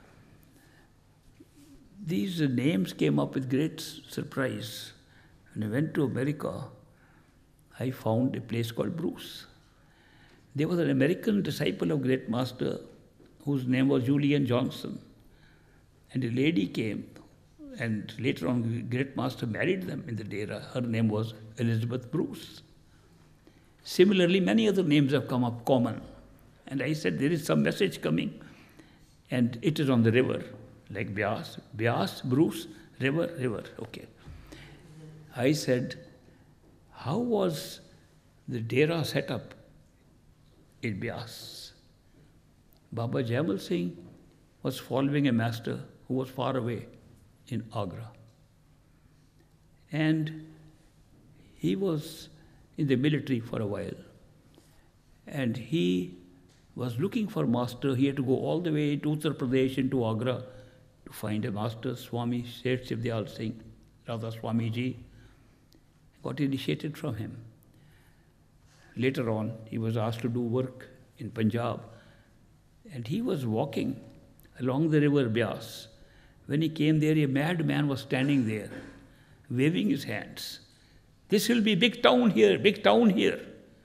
These names came up with great surprise. When I went to America, I found a place called Bruce. There was an American disciple of Great Master whose name was Julian Johnson. And a lady came, and later on Great Master married them in the Dera. Her name was Elizabeth Bruce. Similarly, many other names have come up common. And I said, there is some message coming, and it is on the river, like Byas, Bruce, river, okay. I said, how was the Dera set up in Byas? Baba Jaimal Singh was following a master who was far away in Agra. And he was in the military for a while. And he was looking for master. He had to go all the way to Uttar Pradesh into Agra to find a master, Swami Seth Shivdayal Singh, Radha Swamiji, got initiated from him. Later on, he was asked to do work in Punjab. And he was walking along the river Byas. When he came there, a madman was standing there, waving his hands. This will be big town here, big town here.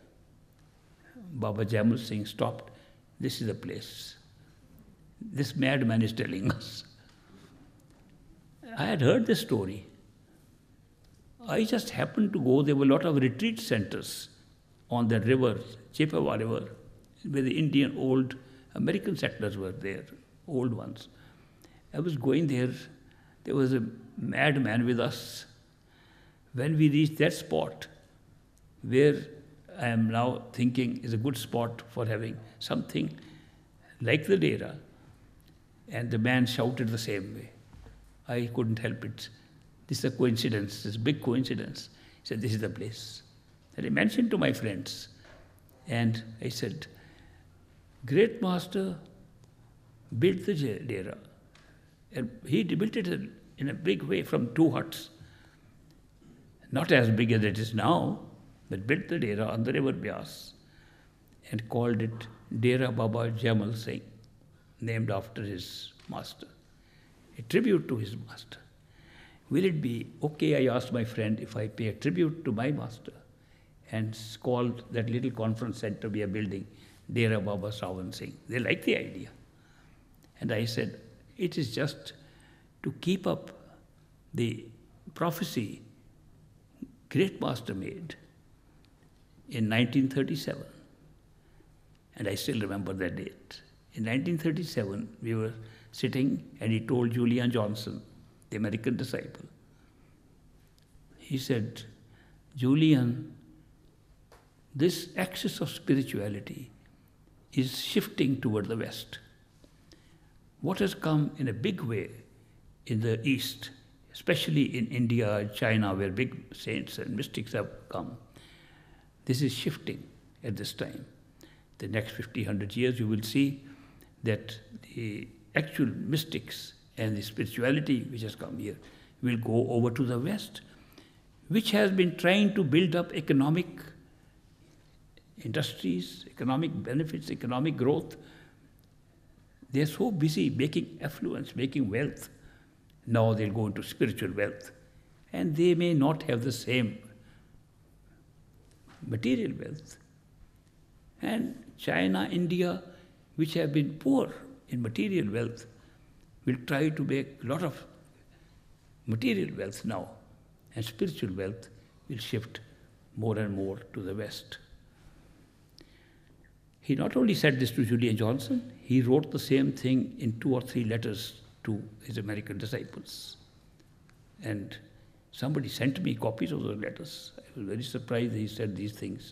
Baba Jaimal Singh stopped. This is the place. This madman is telling us. I had heard this story. I just happened to go. There were a lot of retreat centers on that river, Chippewa River, where the Indian old American settlers were there, old ones. I was going there. There was a madman with us. When we reached that spot, where I am now thinking is a good spot for having something like the Dera, and the man shouted the same way. I couldn't help it. This is a coincidence, this big coincidence. He said, this is the place. And I mentioned to my friends, and I said, Great Master built the Dera. And he built it in a big way from 2 huts. Not as big as it is now, but built the Dera on the river Byas and called it Dera Baba Jaimal Singh, named after his master, a tribute to his master. Will it be okay, I asked my friend, if I pay a tribute to my master and called that little conference center we are building Dera Baba Sawan Singh? They liked the idea. And I said, it is just to keep up the prophecy Great Master made in 1937. And I still remember that date. In 1937, we were sitting and he told Julian Johnson, the American disciple, he said, Julian, this axis of spirituality is shifting toward the West. What has come in a big way in the East, especially in India, China, where big saints and mystics have come, this is shifting at this time. The next 50, 100 years, you will see that the actual mystics and the spirituality which has come here will go over to the West, which has been trying to build up economic industries, economic benefits, economic growth. They are so busy making affluence, making wealth. Now they'll go into spiritual wealth. And they may not have the same material wealth. And China, India, which have been poor in material wealth, will try to make a lot of material wealth now. And spiritual wealth will shift more and more to the West. He not only said this to Julian Johnson, he wrote the same thing in 2 or 3 letters to his American disciples. And somebody sent me copies of those letters. I was very surprised that he said these things.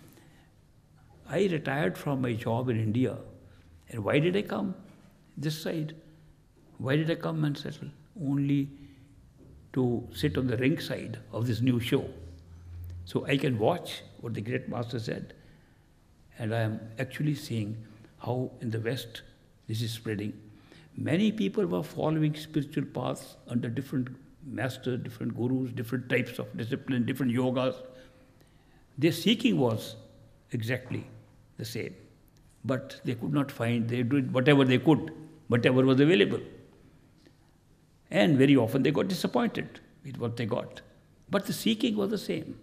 I retired from my job in India. And why did I come this side? Why did I come and settle? Only to sit on the ring side of this new show. So I can watch what the great master said. And I am actually seeing how in the West this is spreading. Many people were following spiritual paths under different masters, different gurus, different types of discipline, different yogas. Their seeking was exactly the same. But they could not find, they did whatever they could, whatever was available. And very often they got disappointed with what they got. But the seeking was the same.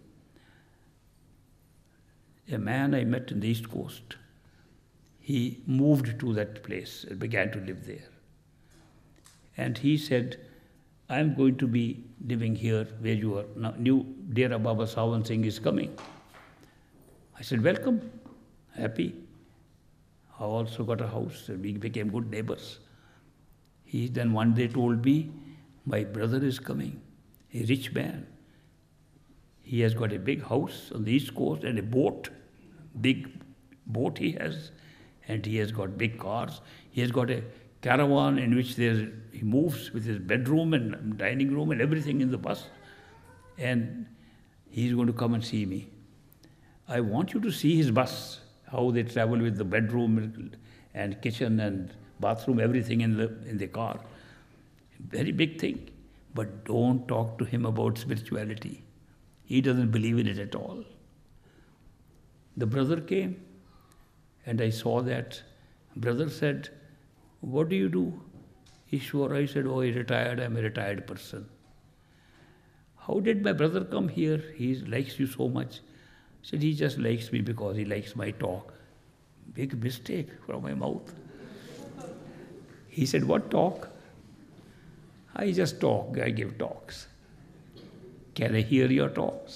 A man I met in the East Coast, he moved to that place and began to live there. And he said, I'm going to be living here where you are now. New Dera Baba Sawan Singh is coming. I said, welcome, happy. I also got a house and we became good neighbors. He then one day told me, my brother is coming, a rich man. He has got a big house on the East Coast and a boat, big boat he has, and he has got big cars. He has got a caravan in which he moves with his bedroom and dining room and everything in the bus. And he's going to come and see me. I want you to see his bus, how they travel with the bedroom and kitchen and bathroom, everything in the car. Very big thing. But don't talk to him about spirituality. He doesn't believe in it at all. The brother came and I saw that. Brother said, what do you do? Ishwar, I said, oh, I retired, I'm a retired person. How did my brother come here? He likes you so much. I said, he just likes me because he likes my talk. Big mistake from my mouth. He said, what talk? I just talk, I give talks. Can I hear your talks?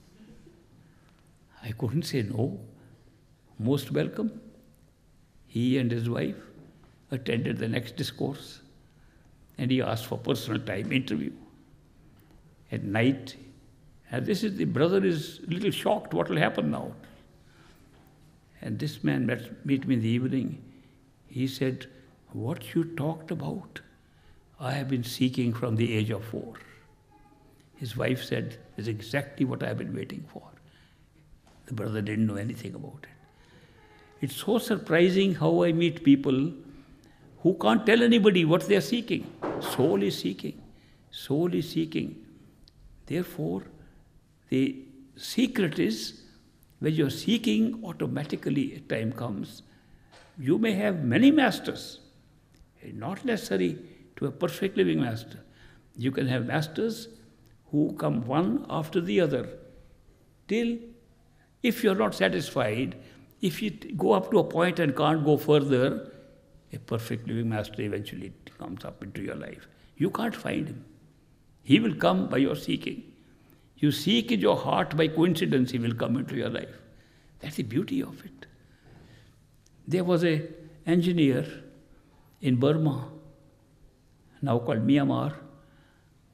I couldn't say no. Most welcome. He and his wife attended the next discourse and he asked for personal time interview. At night, and the brother is a little shocked, what will happen now? And this man met me in the evening. He said, what you talked about, I have been seeking from the age of 4. His wife said, it's exactly what I have been waiting for. The brother didn't know anything about it. It's so surprising how I meet people who can't tell anybody what they are seeking. Soul is seeking. Soul is seeking. Therefore, the secret is when you're seeking, automatically a time comes. You may have many masters. It's not necessary to a perfect living master. You can have masters who come one after the other till, if you're not satisfied, if you go up to a point and can't go further, a perfect living master eventually comes up into your life. You can't find him. He will come by your seeking. You seek in your heart, by coincidence he will come into your life. That's the beauty of it. There was an engineer in Burma, now called Myanmar.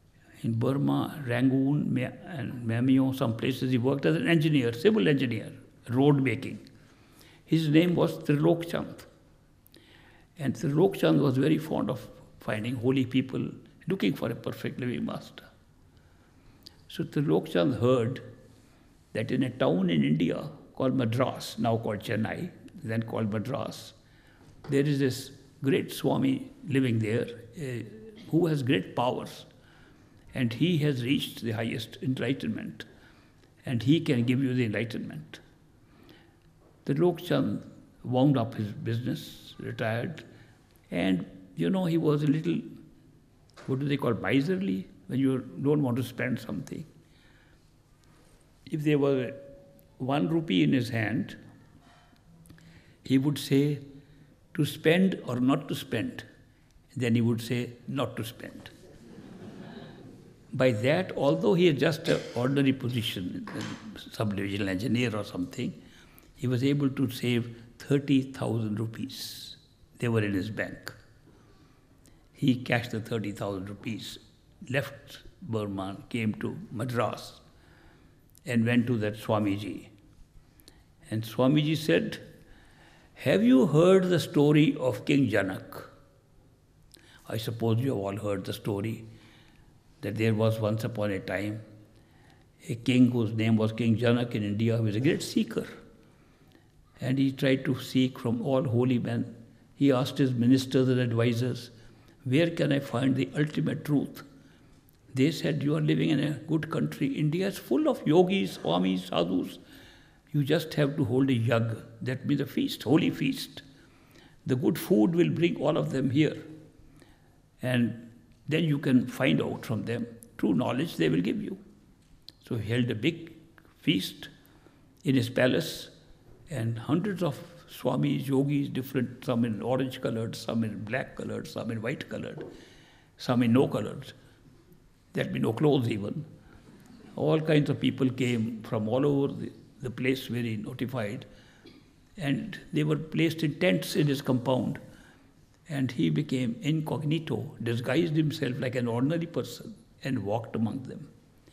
in Burma, Rangoon, and Mamio, some places he worked as an engineer, civil engineer, road making. His name was Trilok Chand. And Trilok Chand was very fond of finding holy people, looking for a perfect living master. So Trilok Chand heard that in a town in India called Madras, now called Chennai, then called Madras, there is this great Swami living there who has great powers. And he has reached the highest enlightenment. And he can give you the enlightenment. Trilok Chand wound up his business, retired. And, he was a little, what do they call, miserly, when you don't want to spend something. If there were 1 rupee in his hand, he would say to spend or not to spend. Then he would say not to spend. By that, although he had just an ordinary position, sub-divisional engineer or something, he was able to save 30,000 rupees. They were in his bank. He cashed the 30,000 rupees, left Burma, came to Madras, and went to that Swamiji. And Swamiji said, "Have you heard the story of King Janak?" I suppose you have all heard the story that there was once upon a time a king whose name was King Janak in India, who was a great seeker. And he tried to seek from all holy men. He asked his ministers and advisors, "Where can I find the ultimate truth?" They said, "You are living in a good country. India is full of yogis, swamis, sadhus. You just have to hold a yag, that means a feast, holy feast. The good food will bring all of them here. And then you can find out from them true knowledge they will give you." So he held a big feast in his palace, and hundreds of swamis, yogis, different, some in orange colored, some in black colored, some in white colored, some in no colored. There'd be no clothes even. All kinds of people came from all over the place where he notified, and they were placed in tents in his compound. And he became incognito, disguised himself like an ordinary person, and walked among them.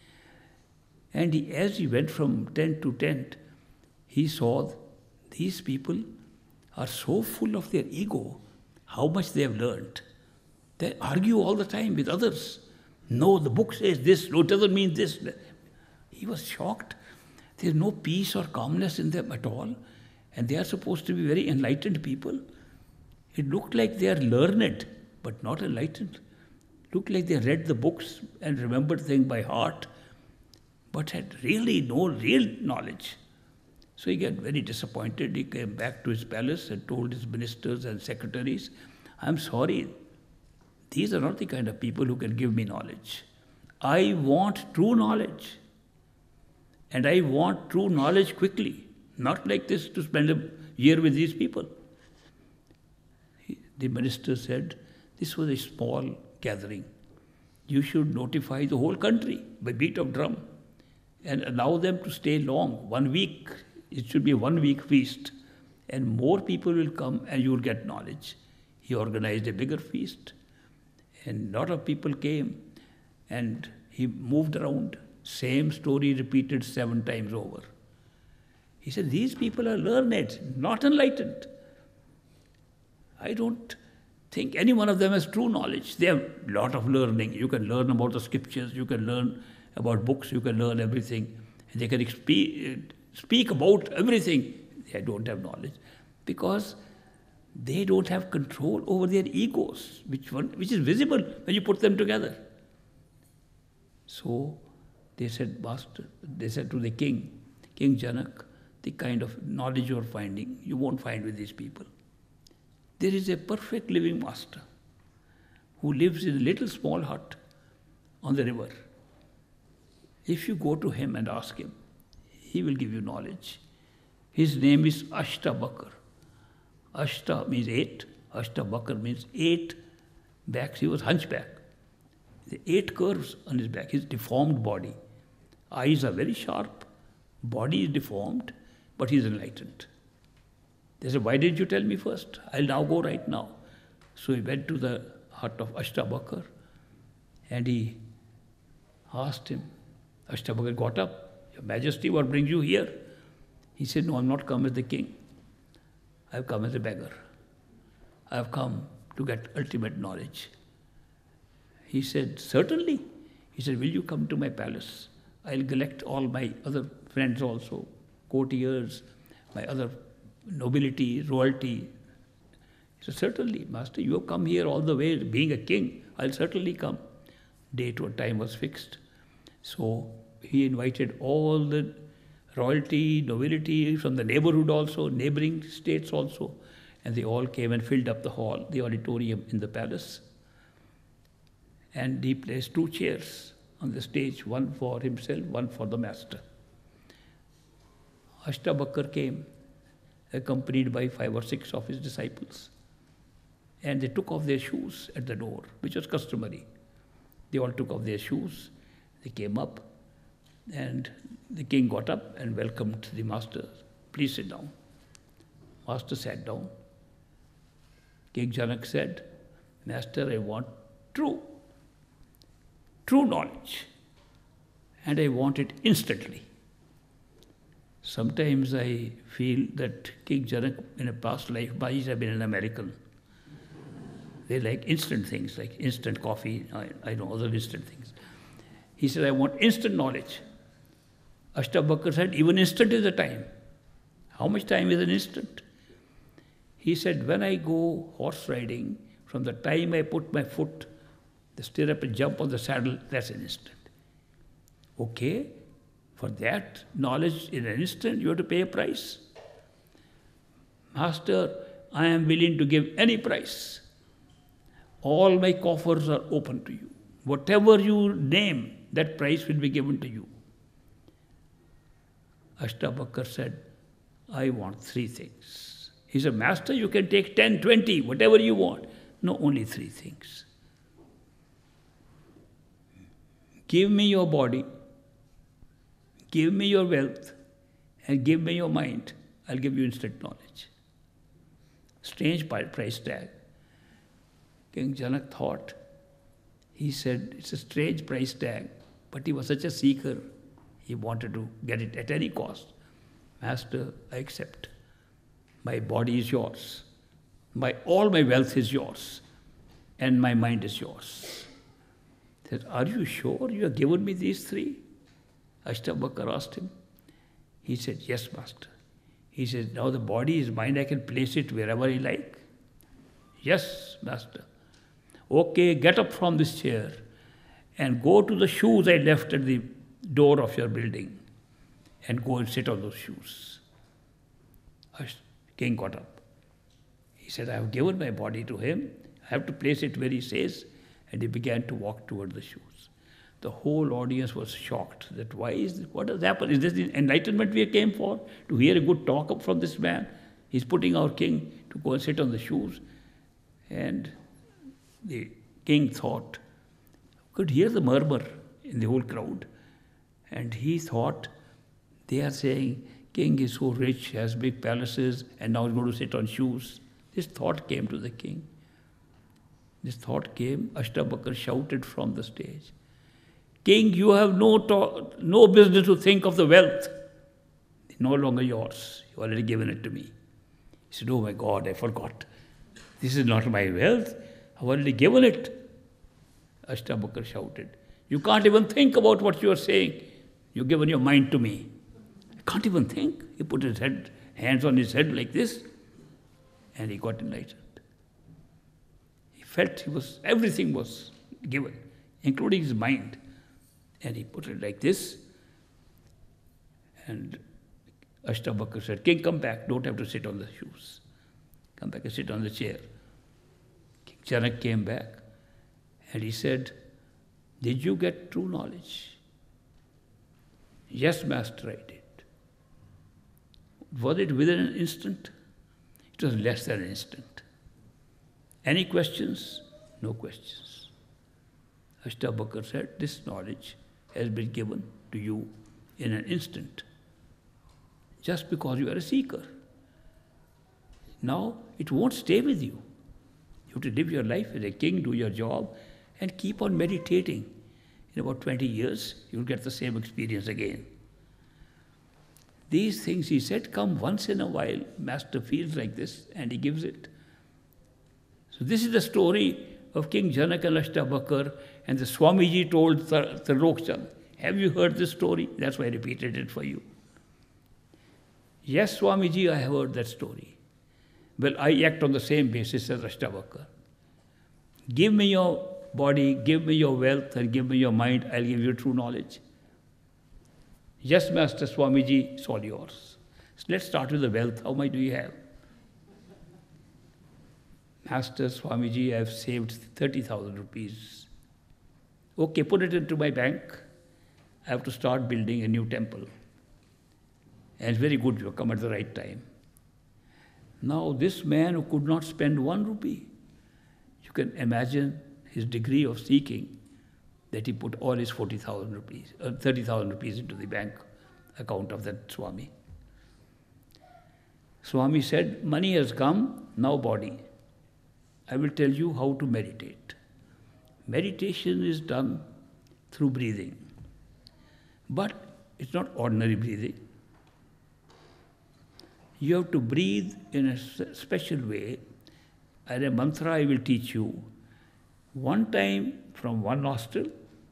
And as he went from tent to tent, he saw these people are so full of their ego, how much they have learned. They argue all the time with others. No, the book says this, no, it doesn't mean this. He was shocked. There's no peace or calmness in them at all. And they are supposed to be very enlightened people. It looked like they are learned, but not enlightened. Looked like they read the books and remembered things by heart, but had really no real knowledge. So he got very disappointed. He came back to his palace and told his ministers and secretaries, "I'm sorry, these are not the kind of people who can give me knowledge. I want true knowledge. And I want true knowledge quickly, not like this to spend a year with these people." The minister said, "This was a small gathering. You should notify the whole country by beat of drum and allow them to stay long, 1 week. It should be a 1-week feast. And more people will come and you will get knowledge." He organized a bigger feast. And a lot of people came and he moved around. Same story repeated 7 times over. He said, "These people are learned, not enlightened. I don't think any one of them has true knowledge. They have a lot of learning. You can learn about the scriptures, you can learn about books, you can learn everything. And they can speak about everything. They don't have knowledge because they don't have control over their egos, which is visible when you put them together." So they said, "Master," they said to the king, King Janak, "the kind of knowledge you are finding, you won't find with these people. There is a perfect living master who lives in a little small hut on the river. If you go to him and ask him, he will give you knowledge. His name is Ashtabakar. Ashta means 8. Ashtabakar means 8 backs. He was hunchback. The 8 curves on his back, his deformed body. Eyes are very sharp. Body is deformed, but he is enlightened." They said, "Why didn't you tell me first? I'll now go right now." So he went to the hut of Ashtabakar and he asked him. Ashtabakar got up. Your Majesty, what brings you here? He said, no, I'm not come as the king. I've come as a beggar. I've come to get ultimate knowledge. He said, certainly. He said, will you come to my palace? I'll collect all my other friends also, courtiers, my other nobility, royalty. He said, certainly, Master, you have come here all the way, being a king. I'll certainly come. Date or time was fixed. So he invited all the royalty, nobility from the neighborhood also, neighboring states also, and they all came and filled up the hall, the auditorium in the palace. And he placed 2 chairs on the stage, one for himself, one for the master. Ashtabakar came, accompanied by 5 or 6 of his disciples. And they took off their shoes at the door, which was customary. They all took off their shoes. They came up, and the king got up and welcomed the master. Please sit down. Master sat down. King Janak said, Master, I want true knowledge, and I want it instantly. Sometimes I feel that King Janak in a past life might have been an American. They like instant things, like instant coffee, I know other instant things. He said, I want instant knowledge. Ashtabakar said, even instant is a time. How much time is an instant? He said, when I go horse riding, from the time I put my foot, the stirrup and jump on the saddle, that's an instant. Okay, for that knowledge in an instant, you have to pay a price. Master, I am willing to give any price. All my coffers are open to you. Whatever you name, that price will be given to you. Ashtabakar said, I want 3 things. He said, Master, you can take 10, 20, whatever you want. No, only 3 things. Give me your body, give me your wealth, and give me your mind. I'll give you instant knowledge. Strange price tag. King Janak thought. He said, it's a strange price tag, but he was such a seeker. He wanted to get it at any cost. Master, I accept. My body is yours. All my wealth is yours. And my mind is yours. He said, are you sure you have given me these 3? Ashtabakar asked him. He said, yes, Master. He said, now the body is mine, I can place it wherever I like. Yes, Master. Okay, get up from this chair and go to the shoes I left at the door of your building and go and sit on those shoes. King got up. He said, I have given my body to him. I have to place it where he says. And he began to walk toward the shoes. The whole audience was shocked that what has happened? Is this the enlightenment we came for? To hear a good talk up from this man? He's putting our king to go and sit on the shoes. And the king thought, could hear the murmur in the whole crowd. And he thought, they are saying, king is so rich, has big palaces, and now he's going to sit on shoes. This thought came to the king. This thought came, Ashtabakar shouted from the stage, King, you have no business to think of the wealth. It's no longer yours. You already given it to me. He said, oh my God, I forgot. This is not my wealth. I've already given it. Ashtabakar shouted, you can't even think about what you are saying. You've given your mind to me. I can't even think. He put his hands on his head like this, and he got enlightened. He felt everything was given, including his mind. And he put it like this. And Ashtabakar said, King, come back. Don't have to sit on the shoes. Come back and sit on the chair. King Janak came back. And he said, did you get true knowledge? Yes, Master, I did. Was it within an instant? It was less than an instant. Any questions? No questions. Ashtabakar said, this knowledge has been given to you in an instant, just because you are a seeker. Now, it won't stay with you. You have to live your life as a king, do your job, and keep on meditating. in about 20 years, you'll get the same experience again. These things, he said, come once in a while. Master feels like this, and he gives it. So this is the story of King Janak and Ashtabakar, and the Swamiji told Trilok Chand. Have you heard this story? That's why I repeated it for you. Yes, Swamiji, I have heard that story. Well, I act on the same basis as Ashtabakar. Give me your body, give me your wealth, and give me your mind, I'll give you true knowledge. Yes, Master Swamiji, it's all yours. So let's start with the wealth. How much do you have? Master Swamiji, I have saved 30,000 rupees. Okay, put it into my bank. I have to start building a new temple. And it's very good you have come at the right time. Now, this man who could not spend 1 rupee, you can imagine his degree of seeking, that he put all his 40,000 rupees, 30,000 rupees into the bank account of that Swami. Swami said, money has come, now body. I will tell you how to meditate. Meditation is done through breathing. But it's not ordinary breathing. You have to breathe in a special way. And a mantra I will teach you. One time from one nostril,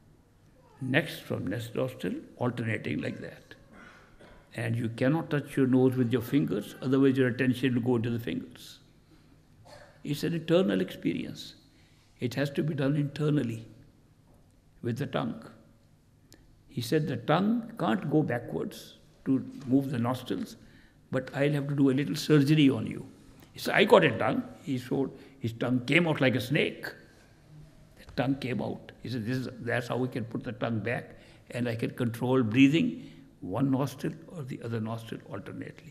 next from next nostril, alternating like that. And you cannot touch your nose with your fingers, otherwise your attention will go to the fingers. It's an internal experience. It has to be done internally with the tongue. He said the tongue can't go backwards to move the nostrils, but I'll have to do a little surgery on you. He said, I got it done. He showed his tongue came out like a snake. The tongue came out. He said, that's how we can put the tongue back, and I can control breathing, one nostril or the other nostril alternately.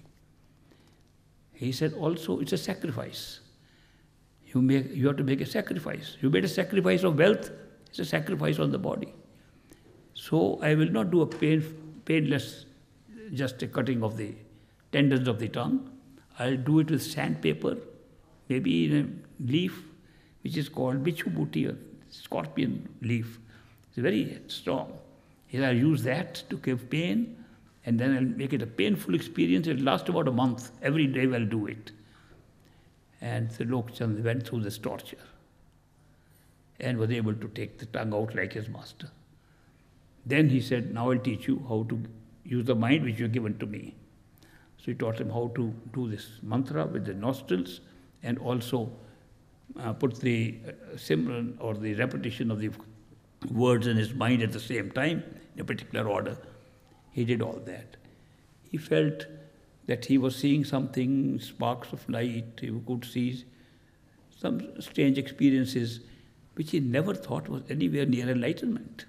He said also it's a sacrifice. You have to make a sacrifice. You made a sacrifice of wealth, it's a sacrifice on the body. So I will not do a painless, just a cutting of the tendons of the tongue. I'll do it with sandpaper, maybe in a leaf which is called bichubuti, or scorpion leaf. It's very strong. I'll use that to give pain, and then I'll make it a painful experience. It'll last about a month. Every day I'll do it. And Trilok Chand went through this torture and was able to take the tongue out like his master. Then he said, now I'll teach you how to use the mind which you have given to me. So he taught him how to do this mantra with the nostrils, and also put the Simran or the repetition of the words in his mind at the same time in a particular order. He did all that. He felt that he was seeing something, sparks of light, he could see some strange experiences which he never thought was anywhere near enlightenment.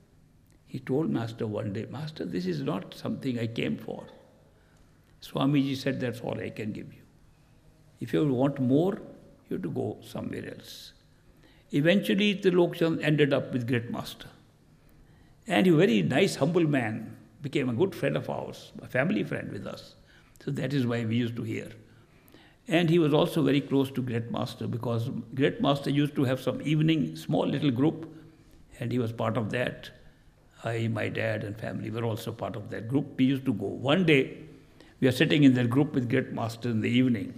He told Master one day, Master, this is not something I came for. Swamiji said, that's all I can give you. If you want more, you have to go somewhere else. Eventually, Trilok Chand ended up with Great Master. And a very nice, humble man, became a good friend of ours, a family friend with us. So that is why we used to hear. And he was also very close to Great Master, because Great Master used to have some evening, small little group, and he was part of that. I, my dad and family were also part of that group. We used to go. One day, we are sitting in that group with Great Master in the evening,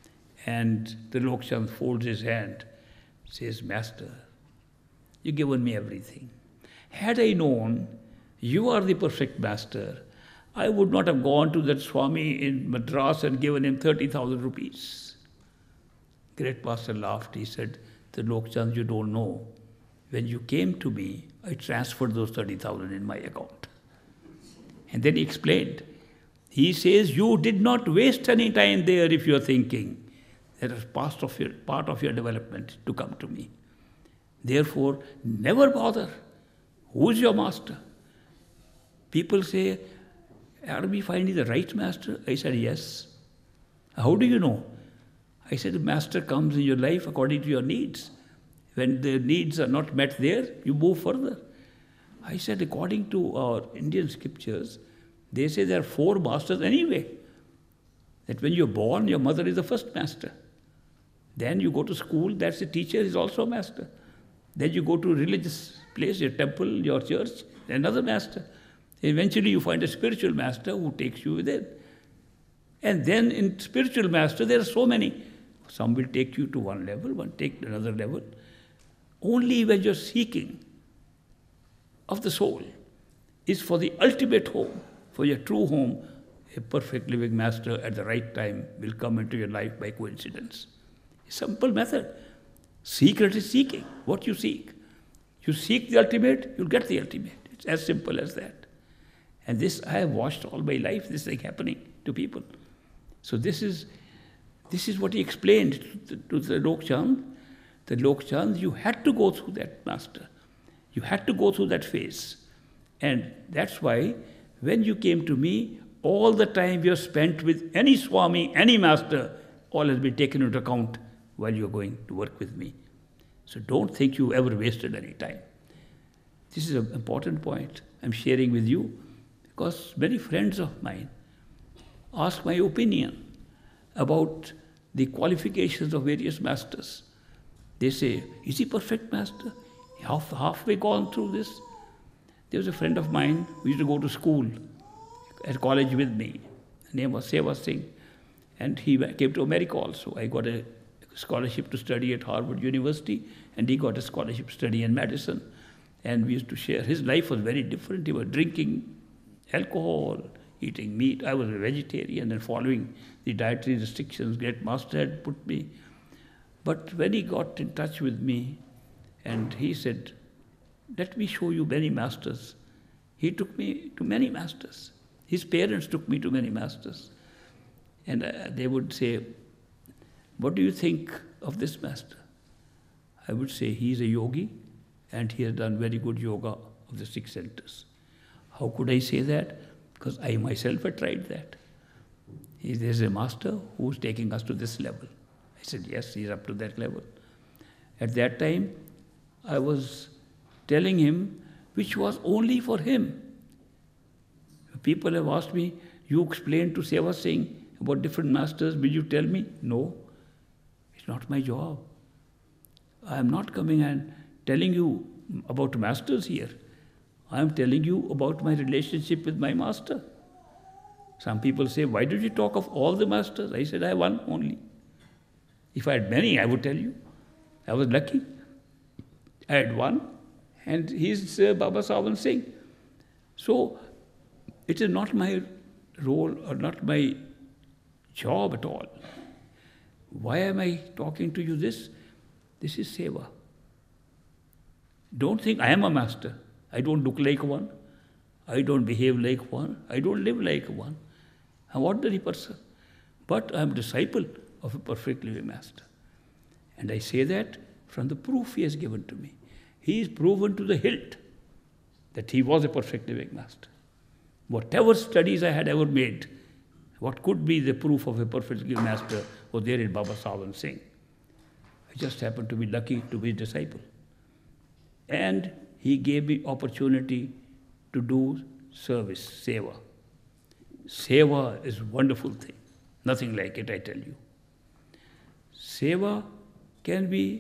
and Trilok Chand folds his hand, says, Master, you've given me everything. Had I known you are the perfect master, I would not have gone to that Swami in Madras and given him 30,000 rupees. Great Master laughed. He said, Trilok Chand, you don't know. When you came to me, I transferred those 30,000 in my account. And then he explained. He says, you did not waste any time there if you're thinking. That is part of your development to come to me. Therefore, never bother. Who's your master? People say, are we finding the right master? I said, yes. How do you know? I said, the master comes in your life according to your needs. When the needs are not met there, you move further. I said, according to our Indian scriptures, they say there are 4 masters anyway. That when you're born, your mother is the first master. Then you go to school, that's the teacher, is also a master. Then you go to a religious place, your temple, your church, another master. Eventually you find a spiritual master who takes you within. And then in spiritual master, there are so many. Some will take you to one level, one take another level. Only when you're seeking of the soul is for the ultimate home, for your true home, a perfect living master at the right time will come into your life by coincidence. A simple method. Secret is seeking what you seek. You seek the ultimate, you'll get the ultimate. It's as simple as that. And this I have watched all my life, this thing happening to people. So this is what he explained to the Lok Chand. The Lok Chand, you had to go through that master. You had to go through that phase. And that's why when you came to me, all the time you have spent with any Swami, any master, all has been taken into account while you're going to work with me. So don't think you ever wasted any time. This is an important point I'm sharing with you because many friends of mine ask my opinion about the qualifications of various masters. They say, is he perfect master? Halfway gone through this? There was a friend of mine who used to go to school at college with me. His name was Seva Singh. And he came to America also. I got a scholarship to study at Harvard University, and he got a scholarship to study in Madison. And we used to share. His life was very different. He was drinking alcohol, eating meat. I was a vegetarian and following the dietary restrictions Great Master had put me. But when he got in touch with me, and he said, let me show you many masters. He took me to many masters. His parents took me to many masters. And they would say, what do you think of this master? I would say, he's a yogi and he has done very good yoga of the 6 centers. How could I say that? Because I myself had tried that. There's a master who's taking us to this level. I said, yes, he's up to that level. At that time, I was telling him which was only for him. People have asked me, you explained to Seva Singh about different masters, will you tell me? No, it's not my job. I am not coming and telling you about masters here. I am telling you about my relationship with my master. Some people say, why did you talk of all the masters? I said, I have one only. If I had many, I would tell you. I was lucky. I had one, and he's Baba Sawan Singh. So, it is not my role or not my job at all. Why am I talking to you this? This is seva. Don't think I am a master. I don't look like one. I don't behave like one. I don't live like one. I'm an ordinary person. But I'm a disciple of a perfect living master. And I say that from the proof he has given to me. He is proven to the hilt that he was a perfect living master. Whatever studies I had ever made, what could be the proof of a perfect living master was there in Baba Sawan Singh. I just happened to be lucky to be his disciple. And he gave me opportunity to do service, seva. Seva is a wonderful thing. Nothing like it, I tell you. Seva can be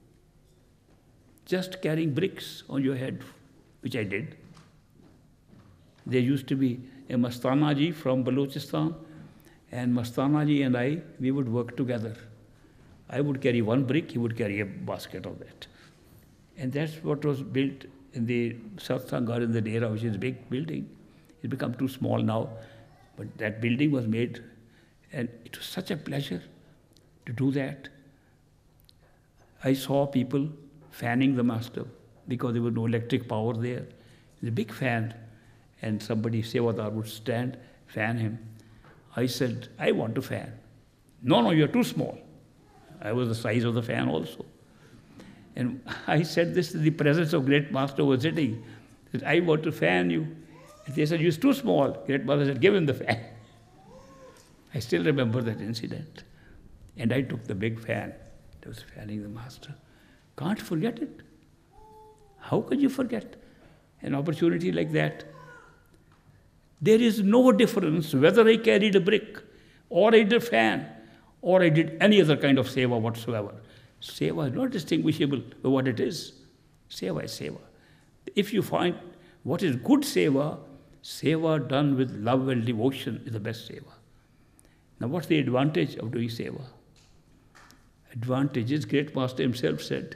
just carrying bricks on your head, which I did. There used to be a Mastana ji from Balochistan, and Mastana ji and I, we would work together. I would carry one brick, he would carry a basket of that. And that's what was built in the Satsangar in the Dera, which is a big building. It's become too small now, but that building was made, and it was such a pleasure to do that. I saw people fanning the master because there was no electric power there. It's a big fan, and somebody, Sevadar, would stand, fan him. I said, I want to fan. No, you're too small. I was the size of the fan also. And I said this in the presence of Great Master who was sitting, that I want to fan you. And they said, you're too small. Great Master said, give him the fan. I still remember that incident. And I took the big fan that was fanning the master. Can't forget it. How could you forget an opportunity like that? There is no difference whether I carried a brick, or I did a fan, or I did any other kind of seva whatsoever. Seva is not distinguishable by what it is. Seva is seva. If you find what is good seva, seva done with love and devotion is the best seva. Now what's the advantage of doing seva? Advantage is, Great Master himself said,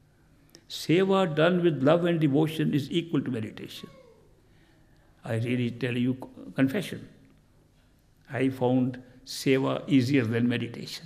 seva done with love and devotion is equal to meditation. I really tell you, confession. I found seva easier than meditation.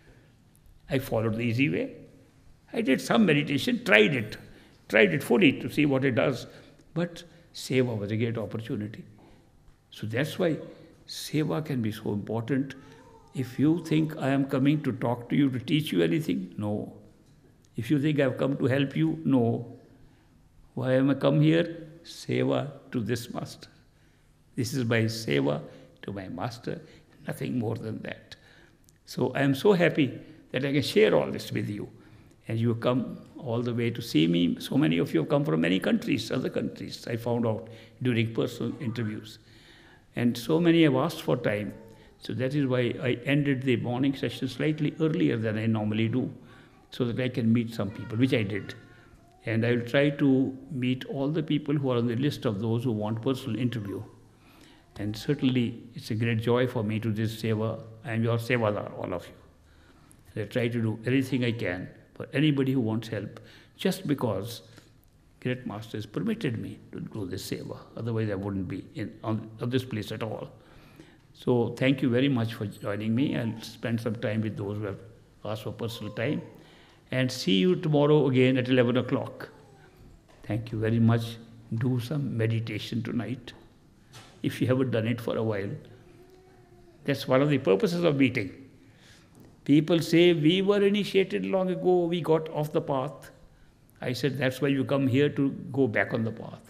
I followed the easy way. I did some meditation, tried it fully to see what it does. But seva was a great opportunity. So that's why seva can be so important. If you think I am coming to talk to you, to teach you anything, no. If you think I have come to help you, no. Why am I come here? Seva to this master. This is my seva to my master, nothing more than that. So I am so happy that I can share all this with you. And you come all the way to see me. So many of you have come from many countries, other countries, I found out during personal interviews. And so many have asked for time. So that is why I ended the morning session slightly earlier than I normally do, so that I can meet some people, which I did. And I will try to meet all the people who are on the list of those who want personal interview. And certainly it's a great joy for me to do this seva. I am your sevadar, all of you. And I try to do everything I can for anybody who wants help, just because Great Master has permitted me to do this seva. Otherwise I wouldn't be on this place at all. So thank you very much for joining me. I'll spend some time with those who have asked for personal time. And see you tomorrow again at 11 o'clock. Thank you very much. Do some meditation tonight, if you haven't done it for a while. That's one of the purposes of meeting. People say, we were initiated long ago, we got off the path. I said, that's why you come here, to go back on the path.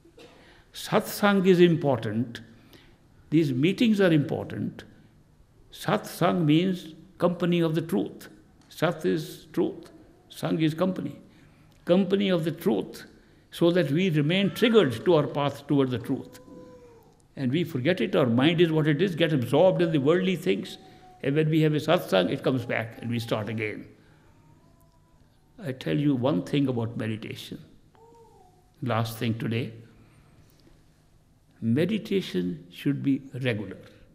Satsang is important. These meetings are important. Satsang means company of the truth. Sat is truth. Sang is company. Company of the truth, so that we remain triggered to our path toward the truth. And we forget it, our mind is what it is, get absorbed in the worldly things. And when we have a satsang, it comes back and we start again. I tell you one thing about meditation. Last thing today. Meditation should be regular.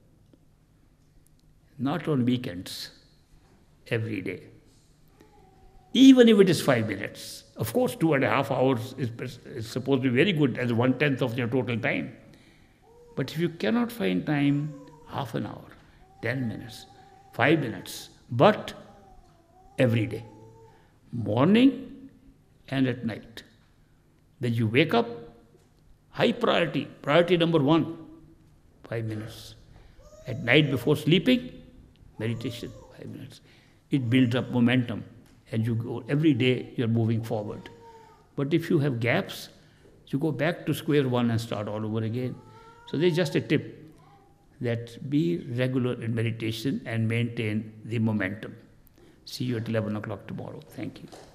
Not on weekends, every day. Even if it is 5 minutes. Of course, 2.5 hours is supposed to be very good as 1/10 of your total time. But if you cannot find time, half an hour, 10 minutes, 5 minutes, but every day. Morning and at night. When you wake up, high priority, priority number 1, 5 minutes. At night before sleeping, meditation, 5 minutes. It builds up momentum, and you go, every day you're moving forward. But if you have gaps, you go back to square one and start all over again. So there's just a tip, that be regular in meditation and maintain the momentum. See you at 11 o'clock tomorrow. Thank you.